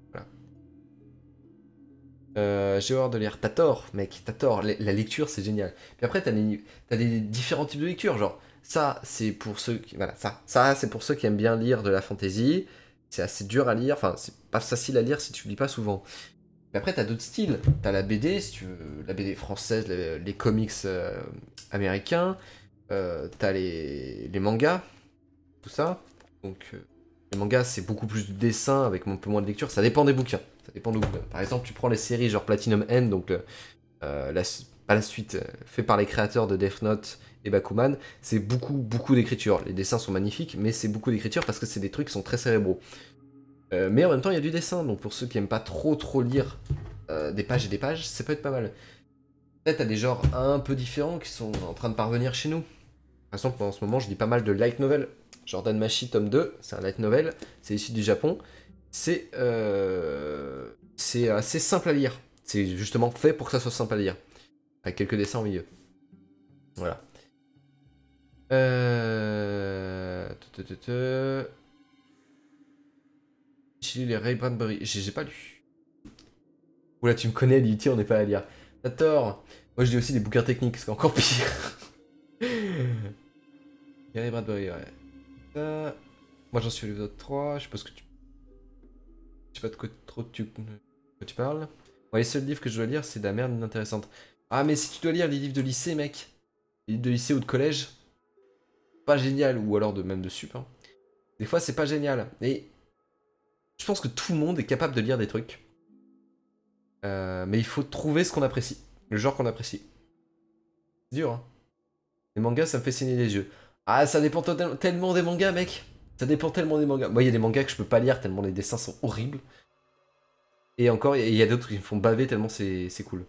Euh, j'ai horreur de lire. T'as tort, mec, t'as tort. La lecture, c'est génial. Puis après, t'as des, t'as des différents types de lecture. Genre, ça, c'est pour ceux qui, voilà, ça, ça, c'est pour ceux qui aiment bien lire de la fantasy. C'est assez dur à lire. Enfin, c'est pas facile à lire si tu lis pas souvent. Mais après, t'as d'autres styles. T'as la B D, si tu veux, la B D française, les, les comics euh, américains. Euh, t'as les, les mangas, tout ça. Donc, euh, les mangas, c'est beaucoup plus de dessin avec un peu moins de lecture. Ça dépend des bouquins. Ça dépend de... Par exemple, tu prends les séries genre Platinum End, donc euh, la, pas la suite, euh, fait par les créateurs de Death Note et Bakuman, c'est beaucoup, beaucoup d'écriture. Les dessins sont magnifiques, mais c'est beaucoup d'écriture parce que c'est des trucs qui sont très cérébraux. Euh, mais en même temps, il y a du dessin, donc pour ceux qui aiment pas trop, trop lire euh, des pages et des pages, ça peut être pas mal. Peut-être t'as des genres un peu différents qui sont en train de parvenir chez nous. Par exemple, en ce moment, je lis pas mal de light novel. Jordan Machi, tome deux, c'est un light novel, c'est issu du Japon. C'est euh, c'est assez simple à lire. C'est justement fait pour que ça soit simple à lire. Avec quelques dessins au milieu. Voilà. Euh... J'ai lu les Ray Bradbury. J'ai pas lu. Oula, tu me connais, l'I T, on n'est pas à lire. T'as tort. Moi, je dis aussi des bouquins techniques, c'est encore pire. Gary Bradbury, ouais. Ça... Moi, j'en suis au niveau trois, je sais pas ce que tu... Je sais pas de quoi trop tu... de quoi tu parles. Bon, les seuls livres que je dois lire, c'est de la merde inintéressante. Ah, mais si tu dois lire les livres de lycée, mec, les livres de lycée ou de collège, pas génial, ou alors de même de sup, hein. Des fois, c'est pas génial. Et je pense que tout le monde est capable de lire des trucs. Euh, mais il faut trouver ce qu'on apprécie. Le genre qu'on apprécie. C'est dur, hein. Les mangas, ça me fait saigner les yeux. Ah, ça dépend tellement des mangas, mec. Ça dépend tellement des mangas. Moi, il y a des mangas que je peux pas lire tellement les dessins sont horribles. Et encore, il y a d'autres qui me font baver tellement c'est cool.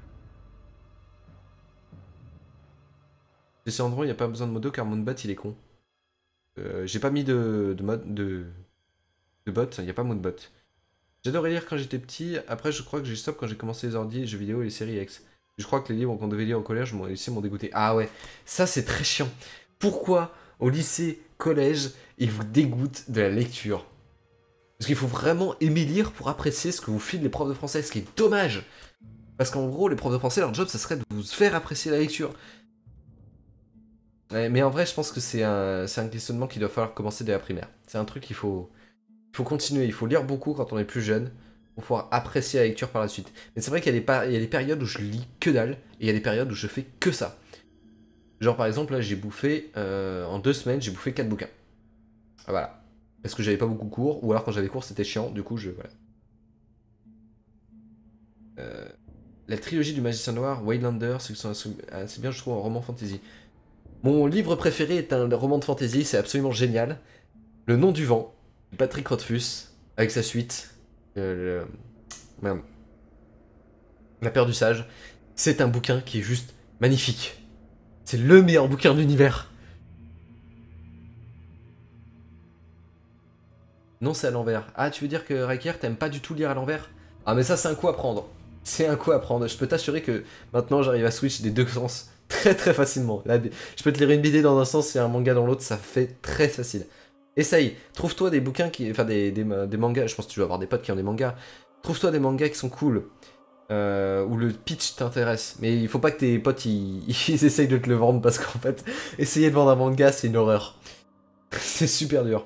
Chez Andron, il n'y a pas besoin de modo car mon bot il est con. Euh, J'ai pas mis de, de mode de, de bot, il n'y a pas mode bot. J'adorais lire quand j'étais petit, après je crois que j'ai stop quand j'ai commencé les ordi, les jeux vidéo et les séries X. Je crois que les livres qu'on devait lire au collège, au lycée m'ont dégoûté. Ah ouais, ça c'est très chiant. Pourquoi au lycée, collège, ils vous dégoûtent de la lecture? Parce qu'il faut vraiment aimer lire pour apprécier ce que vous filent les profs de français, ce qui est dommage. Parce qu'en gros, les profs de français, leur job, ça serait de vous faire apprécier la lecture. Ouais, mais en vrai, je pense que c'est un, un questionnement qu'il doit falloir commencer dès la primaire. C'est un truc qu'il faut, il faut continuer, il faut lire beaucoup quand on est plus jeune, pour pouvoir apprécier la lecture par la suite. Mais c'est vrai qu'il y, y a des périodes où je lis que dalle, et il y a des périodes où je fais que ça. Genre par exemple, là, j'ai bouffé, euh, en deux semaines, j'ai bouffé quatre bouquins. Ah, voilà. Parce que j'avais pas beaucoup cours, ou alors quand j'avais cours c'était chiant, du coup je... Voilà. Euh, la trilogie du Magicien Noir, Waylander, c'est bien je trouve un roman fantasy. Mon livre préféré est un roman de fantasy, c'est absolument génial. Le Nom du Vent, Patrick Rothfuss, avec sa suite. Euh, le... Merde. La Peur du Sage. C'est un bouquin qui est juste magnifique. C'est le meilleur bouquin de l'univers. Non, c'est à l'envers. Ah, tu veux dire que Riker, t'aimes pas du tout lire à l'envers? Ah, mais ça, c'est un coup à prendre. C'est un coup à prendre. Je peux t'assurer que maintenant, j'arrive à switch des deux sens très très facilement. Là, je peux te lire une B D dans un sens et un manga dans l'autre, ça fait très facile. Essaye. Trouve-toi des bouquins qui... Enfin, des, des, des mangas. Je pense que tu vas avoir des potes qui ont des mangas. Trouve-toi des mangas qui sont cool. Euh, où le pitch t'intéresse. Mais il faut pas que tes potes, ils, ils essayent de te le vendre parce qu'en fait, essayer de vendre un manga, c'est une horreur. C'est super dur.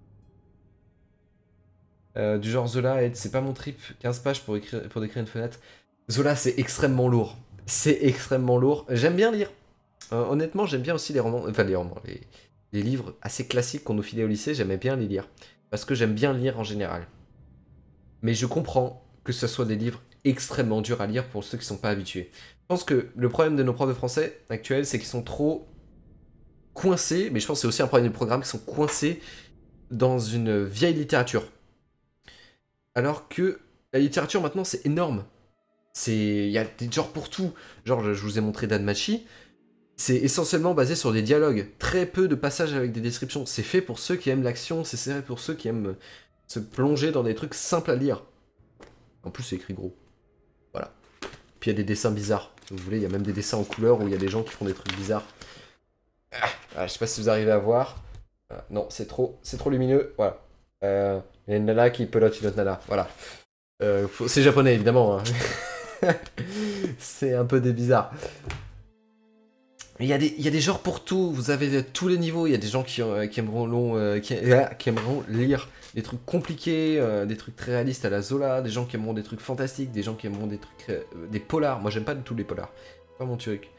Euh, du genre Zola, c'est pas mon trip, quinze pages pour, écrire, pour décrire une fenêtre. Zola, c'est extrêmement lourd. C'est extrêmement lourd. J'aime bien lire. Euh, honnêtement, j'aime bien aussi les romans, enfin les romans, les, les livres assez classiques qu'on nous filait au lycée, j'aimais bien les lire. Parce que j'aime bien lire en général. Mais je comprends que ce soit des livres extrêmement durs à lire pour ceux qui sont pas habitués. Je pense que le problème de nos profs de français actuels, c'est qu'ils sont trop coincés, mais je pense que c'est aussi un problème du programme, qui sont coincés dans une vieille littérature. Alors que la littérature maintenant c'est énorme. Il y a des genres pour tout. Genre je vous ai montré Danmachi. C'est essentiellement basé sur des dialogues. Très peu de passages avec des descriptions. C'est fait pour ceux qui aiment l'action. C'est fait pour ceux qui aiment se plonger dans des trucs simples à lire. En plus c'est écrit gros. Voilà. Puis il y a des dessins bizarres. Si vous voulez, il y a même des dessins en couleur où il y a des gens qui font des trucs bizarres. Ah, je sais pas si vous arrivez à voir. Ah, non, c'est trop, c'est trop lumineux. Voilà. Euh, il y a une nana qui pelote une autre nana, voilà. Euh, c'est japonais évidemment. Hein. C'est un peu des bizarres. Il y, a des, il y a des genres pour tout, vous avez tous les niveaux. Il y a des gens qui, euh, qui, aimeront, euh, qui, euh, qui aimeront lire des trucs compliqués, euh, des trucs très réalistes à la Zola, des gens qui aimeront des trucs fantastiques, des gens qui aimeront des trucs. Euh, des polars. Moi j'aime pas du tout les polars. C'est pas mon truc.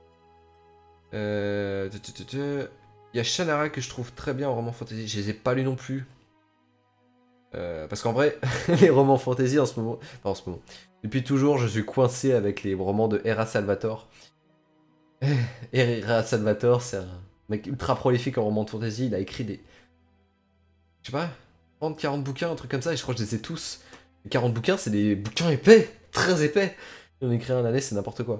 Euh, il y a Shannara que je trouve très bien en roman fantasy. Je les ai pas lus non plus. Euh, parce qu'en vrai, les romans fantasy en ce moment, enfin en ce moment, depuis toujours, je suis coincé avec les romans de Hera Salvatore. Hera Salvatore, c'est un mec ultra prolifique en roman de fantasy. Il a écrit des, je sais pas, trente quarante bouquins, un truc comme ça, et je crois que je les ai tous. Les quarante bouquins, c'est des bouquins épais, très épais. On écrit un année, c'est n'importe quoi.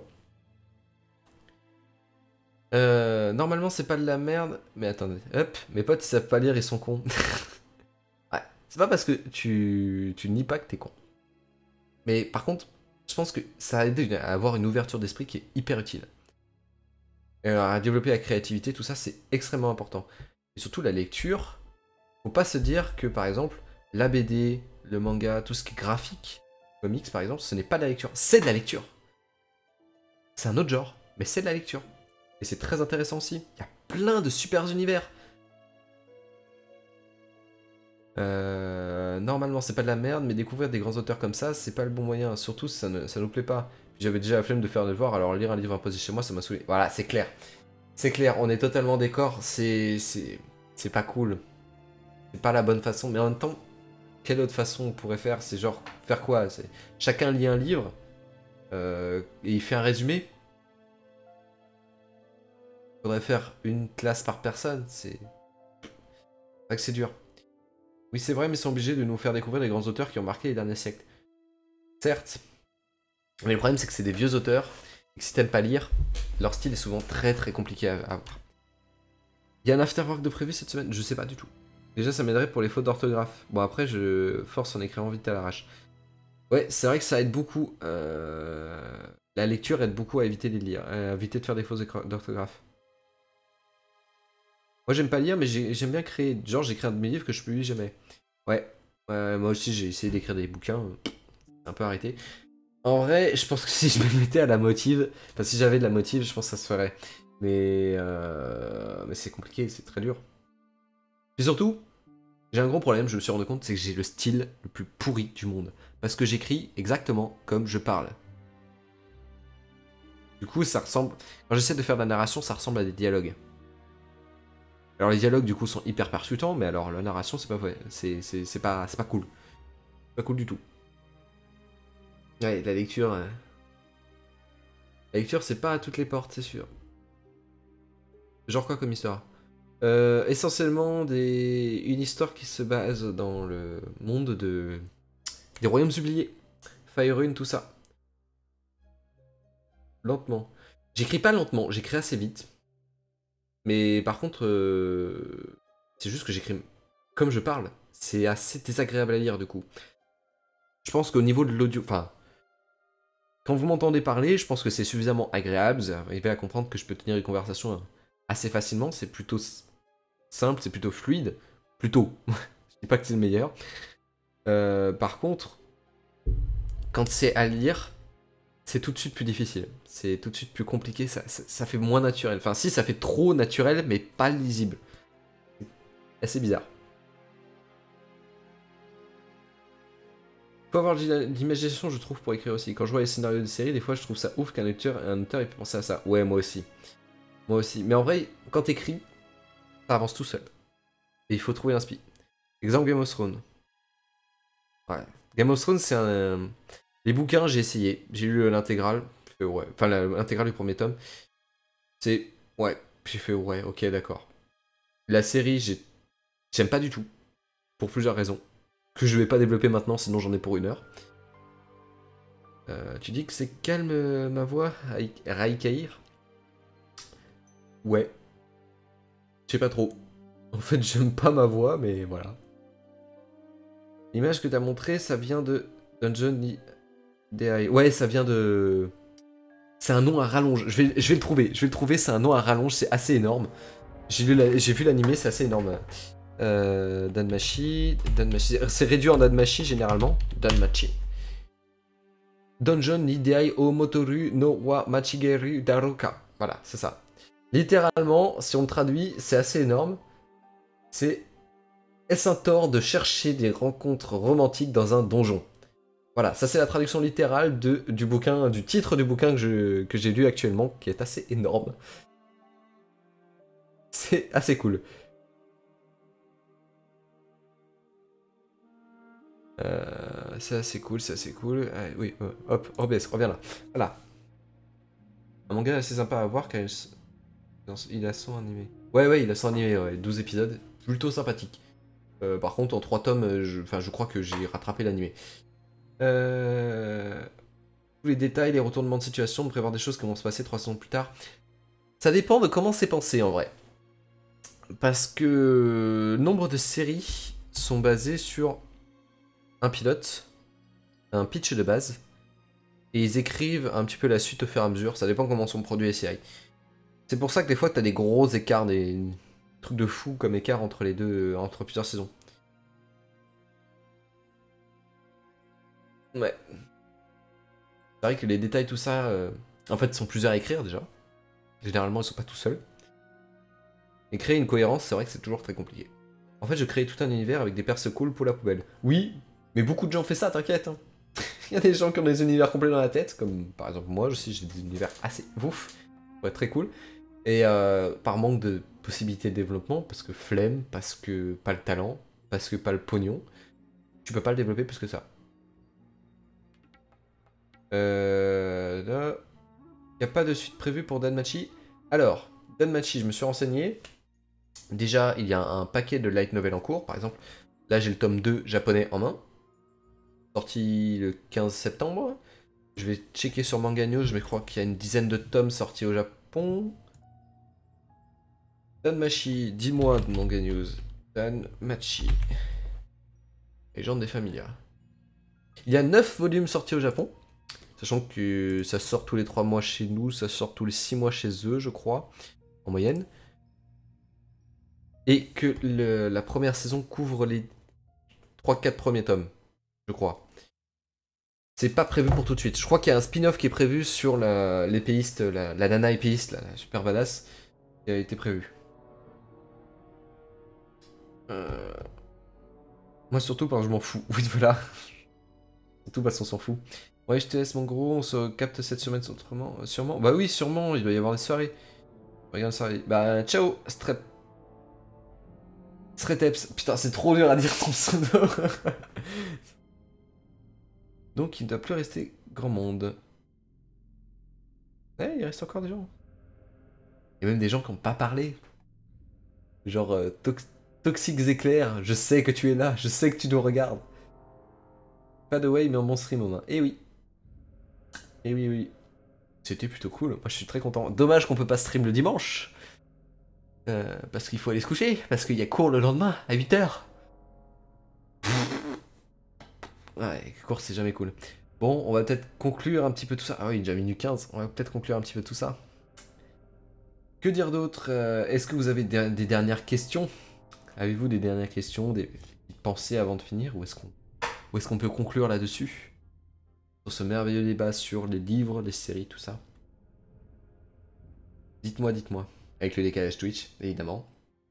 Euh, normalement, c'est pas de la merde, mais attendez, hop, mes potes ils savent pas lire, ils sont cons. C'est pas parce que tu, tu nies pas que t'es con. Mais par contre, je pense que ça a aidé à avoir une ouverture d'esprit qui est hyper utile. Et alors, à développer la créativité, tout ça, c'est extrêmement important. Et surtout la lecture. Faut pas se dire que, par exemple, la B D, le manga, tout ce qui est graphique, comics par exemple, ce n'est pas de la lecture, c'est de la lecture. C'est un autre genre, mais c'est de la lecture. Et c'est très intéressant aussi. Il y a plein de super univers. Euh, normalement, c'est pas de la merde, mais découvrir des grands auteurs comme ça, c'est pas le bon moyen. Surtout si ça, ne, ça nous plaît pas. J'avais déjà la flemme de faire le devoir, alors lire un livre imposé chez moi, ça m'a saoulé. Voilà, c'est clair. C'est clair, on est totalement d'accord. C'est c'est pas cool. C'est pas la bonne façon, mais en même temps, quelle autre façon on pourrait faire? C'est genre, faire quoi? Chacun lit un livre, euh, et il fait un résumé. Faudrait faire une classe par personne, c'est... C'est vrai que c'est dur. Oui, c'est vrai, mais ils sont obligés de nous faire découvrir les grands auteurs qui ont marqué les derniers siècles. Certes. Mais le problème, c'est que c'est des vieux auteurs, et que si t'aimes pas lire, leur style est souvent très très compliqué à avoir. Il y a un afterwork de prévu cette semaine? Je sais pas du tout. Déjà, ça m'aiderait pour les fautes d'orthographe. Bon, après, je force en écrivant vite à l'arrache. Ouais, c'est vrai que ça aide beaucoup. Euh... La lecture aide beaucoup à éviter de lire, à éviter de faire des fautes d'orthographe. Moi, j'aime pas lire, mais j'aime bien créer. Genre, j'écris un de mes livres que je publie jamais. Ouais. Euh, moi aussi, j'ai essayé d'écrire des bouquins. C'est un peu arrêté. En vrai, je pense que si je me mettais à la motive, enfin, si j'avais de la motive, je pense que ça se ferait. Mais, euh... mais c'est compliqué, c'est très dur. Et surtout, j'ai un gros problème, je me suis rendu compte, c'est que j'ai le style le plus pourri du monde. Parce que j'écris exactement comme je parle. Du coup, ça ressemble... Quand j'essaie de faire de la narration, ça ressemble à des dialogues. Alors les dialogues, du coup, sont hyper percutants, mais alors la narration, c'est pas vrai. C'est pas, pas cool. Pas cool du tout. Ouais, la lecture... Euh... La lecture, c'est pas à toutes les portes, c'est sûr. Genre quoi comme histoire? Euh, essentiellement des... une histoire qui se base dans le monde de... des royaumes oubliés. Faerun, tout ça. Lentement. J'écris pas lentement, j'écris assez vite. Mais par contre, euh... c'est juste que j'écris comme je parle. C'est assez désagréable à lire du coup. Je pense qu'au niveau de l'audio... Enfin... Quand vous m'entendez parler, je pense que c'est suffisamment agréable. Vous arrivez à comprendre que je peux tenir une conversation assez facilement. C'est plutôt simple, c'est plutôt fluide. Plutôt. Je dis pas que c'est le meilleur. Euh, par contre, quand c'est à lire, c'est tout de suite plus difficile. C'est tout de suite plus compliqué. Ça, ça, ça fait moins naturel. Enfin, si, ça fait trop naturel, mais pas lisible. C'est assez bizarre. Faut avoir de l'imagination, je trouve, pour écrire aussi. Quand je vois les scénarios de séries, des fois, je trouve ça ouf qu'un auteur, un auteur ait pu penser à ça. Ouais, moi aussi. Moi aussi. Mais en vrai, quand t'écris, ça avance tout seul. Et il faut trouver un spi. Exemple Game of Thrones. Ouais. Game of Thrones, c'est un... Les bouquins, j'ai essayé. J'ai lu l'intégrale. Ouais. Enfin, l'intégrale du premier tome. C'est... Ouais. J'ai fait ouais, ok, d'accord. La série, j'ai... J'aime pas du tout. Pour plusieurs raisons. Que je vais pas développer maintenant, sinon j'en ai pour une heure. Euh, tu dis que c'est calme euh, ma voix, Raikaïr? Ouais. Je sais pas trop. En fait, j'aime pas ma voix, mais voilà. L'image que t'as montrée, ça vient de Dungeon D I. Ouais, ça vient de... C'est un nom à rallonge. Je vais, je vais le trouver. Je vais le trouver, c'est un nom à rallonge, c'est assez énorme. J'ai vu l'animé, c'est assez énorme. Euh, Danmachi, Danmachi. C'est réduit en Danmachi généralement. Danmachi. Donjon Nidai o Motoru no wa Machigeru Daruka. Voilà, c'est ça. Littéralement, si on traduit, c'est assez énorme. C'est est-ce un tort de chercher des rencontres romantiques dans un donjon? Voilà, ça c'est la traduction littérale de, du bouquin, du titre du bouquin que je, que j'ai lu actuellement, qui est assez énorme. C'est assez cool. Euh, c'est assez cool, c'est assez cool. Allez, oui, euh, hop, O B S, reviens là. Voilà. Un manga assez sympa à voir car il a son animé. Ouais, ouais, il a son animé, ouais, douze épisodes. Plutôt sympathique. Euh, par contre, en trois tomes, je, enfin, je crois que j'ai rattrapé l'animé. Euh... Tous les détails, les retournements de situation, de prévoir des choses qui vont se passer trois saisons plus tard. Ça dépend de comment c'est pensé en vrai. Parce que nombre de séries sont basées sur un pilote, un pitch de base, et ils écrivent un petit peu la suite au fur et à mesure, ça dépend comment sont produits les séries. C'est pour ça que des fois t'as des gros écarts, des trucs de fou comme écart entre les deux, entre plusieurs saisons. Ouais. C'est vrai que les détails, tout ça, euh, en fait, sont plusieurs à écrire déjà. Généralement, ils sont pas tout seuls. Et créer une cohérence, c'est vrai que c'est toujours très compliqué. En fait, je crée tout un univers avec des persos cool pour la poubelle. Oui, mais beaucoup de gens font ça, t'inquiète. Hein. Il y a des gens qui ont des univers complets dans la tête, comme par exemple moi, aussi, j'ai des univers assez ouf, pour être très cool. Et euh, par manque de possibilités de développement, parce que flemme, parce que pas le talent, parce que pas le pognon, tu peux pas le développer plus que ça. Euh... Là... Il n'y a pas de suite prévue pour Danmachi. Alors, Danmachi, je me suis renseigné. Déjà, il y a un paquet de light novel en cours. Par exemple, là j'ai le tome deux japonais en main. Sorti le quinze septembre. Je vais checker sur Manga News, je crois qu'il y a une dizaine de tomes sortis au Japon. Danmachi, dis-moi de Manga News. Danmachi. Légende des Familias. Il y a neuf volumes sortis au Japon. Sachant que ça sort tous les trois mois chez nous, ça sort tous les six mois chez eux, je crois, en moyenne. Et que le, la première saison couvre les trois quatre premiers tomes, je crois. C'est pas prévu pour tout de suite. Je crois qu'il y a un spin-off qui est prévu sur l'épéiste, la, la, la nana épéiste, la, la super badass, qui a été prévu. Euh... Moi surtout parce que je m'en fous. Oui, voilà. Surtout parce qu'on s'en fout. Ouais, je te laisse mon gros, on se capte cette semaine autrement, sûrement. Bah oui, sûrement, il doit y avoir des soirées. Regarde ça. Bah ciao, Strep. Streteps. Putain, c'est trop dur à dire ton pseudo. Donc il ne doit plus rester grand monde. Eh, il reste encore des gens. Il y a même des gens qui n'ont pas parlé. Genre euh, tox Toxiques éclairs, je sais que tu es là, je sais que tu nous regardes. Pas de way, mais en bon stream au moins. Eh oui. Eh oui, oui. C'était plutôt cool, moi je suis très content. Dommage qu'on peut pas stream le dimanche. Euh, parce qu'il faut aller se coucher, parce qu'il y a cours le lendemain, à huit heures. Ouais, cours c'est jamais cool. Bon, on va peut-être conclure un petit peu tout ça. Ah oui, déjà minuit quinze, on va peut-être conclure un petit peu tout ça. Que dire d'autre? Est-ce que vous avez des, des dernières questions? Avez-vous des dernières questions, des pensées avant de finir? Ou est-ce qu'on ou est-ce qu'on peut conclure là-dessus? Sur ce merveilleux débat sur les livres, les séries, tout ça. Dites-moi, dites-moi. Avec le décalage Twitch, évidemment.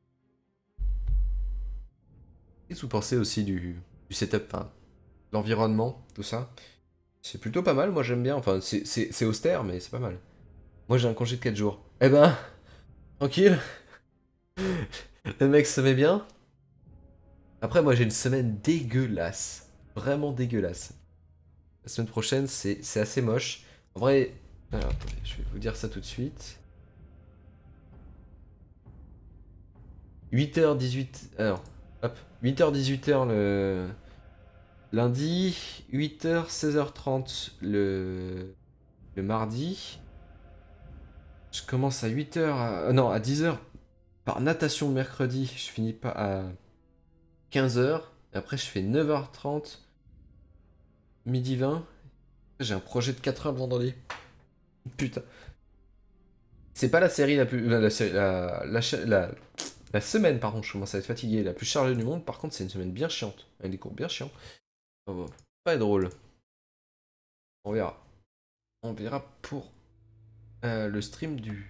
Qu'est-ce que vous pensez aussi du, du setup, enfin, l'environnement, tout ça? C'est plutôt pas mal, moi j'aime bien. Enfin, c'est austère, mais c'est pas mal. Moi j'ai un congé de quatre jours. Eh ben, tranquille. Le mec se met bien. Après, moi j'ai une semaine dégueulasse. Vraiment dégueulasse. La semaine prochaine, c'est assez moche. En vrai, alors, attendez, je vais vous dire ça tout de suite. huit heures dix-huit... Alors, hop. huit heures dix-huit heures le... lundi. huit heures seize heures trente le... le mardi. Je commence à huit heures... À... Non, à dix heures par natation le mercredi. Je finis pas à quinze heures. Et après, je fais neuf heures trente. Midi vingt. J'ai un projet de quatre heures le vendredi. Putain. C'est pas la série la plus... La, la, la, la, la, la semaine, par contre, je commence à être fatigué. La plus chargée du monde. Par contre, c'est une semaine bien chiante. Avec des cours bien chiants. Oh, pas être drôle. On verra. On verra pour euh, le stream du...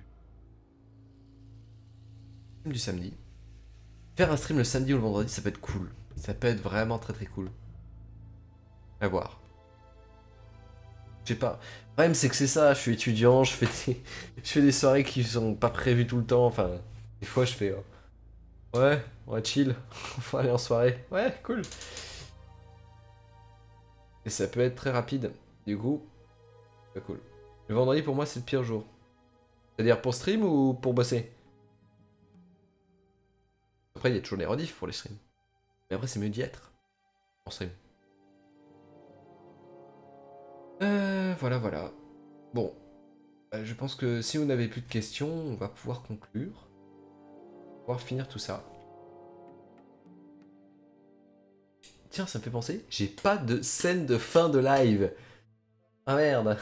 du samedi. Faire un stream le samedi ou le vendredi, ça peut être cool. Ça peut être vraiment très très cool. À voir. Je sais pas. Le problème c'est que c'est ça, je suis étudiant, je fais des... je fais des soirées qui sont pas prévues tout le temps, enfin... Des fois je fais... Euh... Ouais, on va chill, on va aller en soirée. Ouais, cool. Et ça peut être très rapide. Du coup, c'est cool. Le vendredi pour moi c'est le pire jour. C'est-à-dire pour stream ou pour bosser? Après il y a toujours les rediffs pour les streams. Mais après c'est mieux d'y être. En stream. Euh, voilà, voilà. Bon, euh, je pense que si vous n'avez plus de questions, on va pouvoir conclure. On va pouvoir finir tout ça. Tiens, ça me fait penser, j'ai pas de scène de fin de live. Ah merde.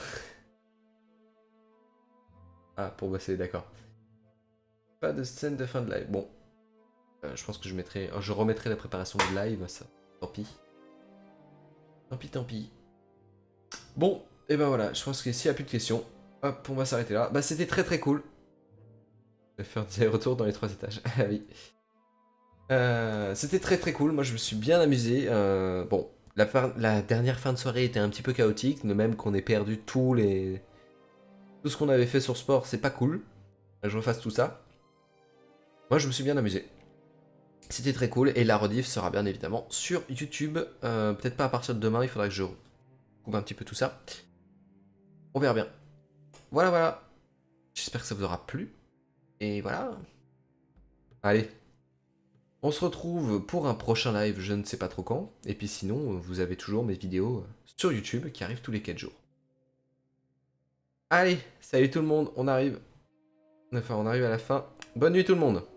Ah, pour bosser, d'accord. Pas de scène de fin de live. Bon, euh, je pense que je mettrai, je remettrai la préparation du live, ça. Tant pis. Tant pis, tant pis. Bon, Et ben voilà, je pense que s'il n'y a plus de questions, hop, on va s'arrêter là. Bah c'était très très cool. Je vais faire des retours dans les trois étages. Ah oui. Euh, c'était très très cool, moi je me suis bien amusé. Euh, bon, la, fin- la dernière fin de soirée était un petit peu chaotique, de même qu'on ait perdu tous les... tout ce qu'on avait fait sur sport, c'est pas cool. Je refasse tout ça. Moi je me suis bien amusé. C'était très cool, et la rediff sera bien évidemment sur YouTube. Euh, Peut-être pas à partir de demain, il faudra que je coupe un petit peu tout ça. On verra bien. Voilà, voilà. J'espère que ça vous aura plu. Et voilà. Allez. On se retrouve pour un prochain live, je ne sais pas trop quand. Et puis sinon, vous avez toujours mes vidéos sur YouTube qui arrivent tous les quatre jours. Allez, salut tout le monde, on arrive. Enfin, on arrive à la fin. Bonne nuit tout le monde.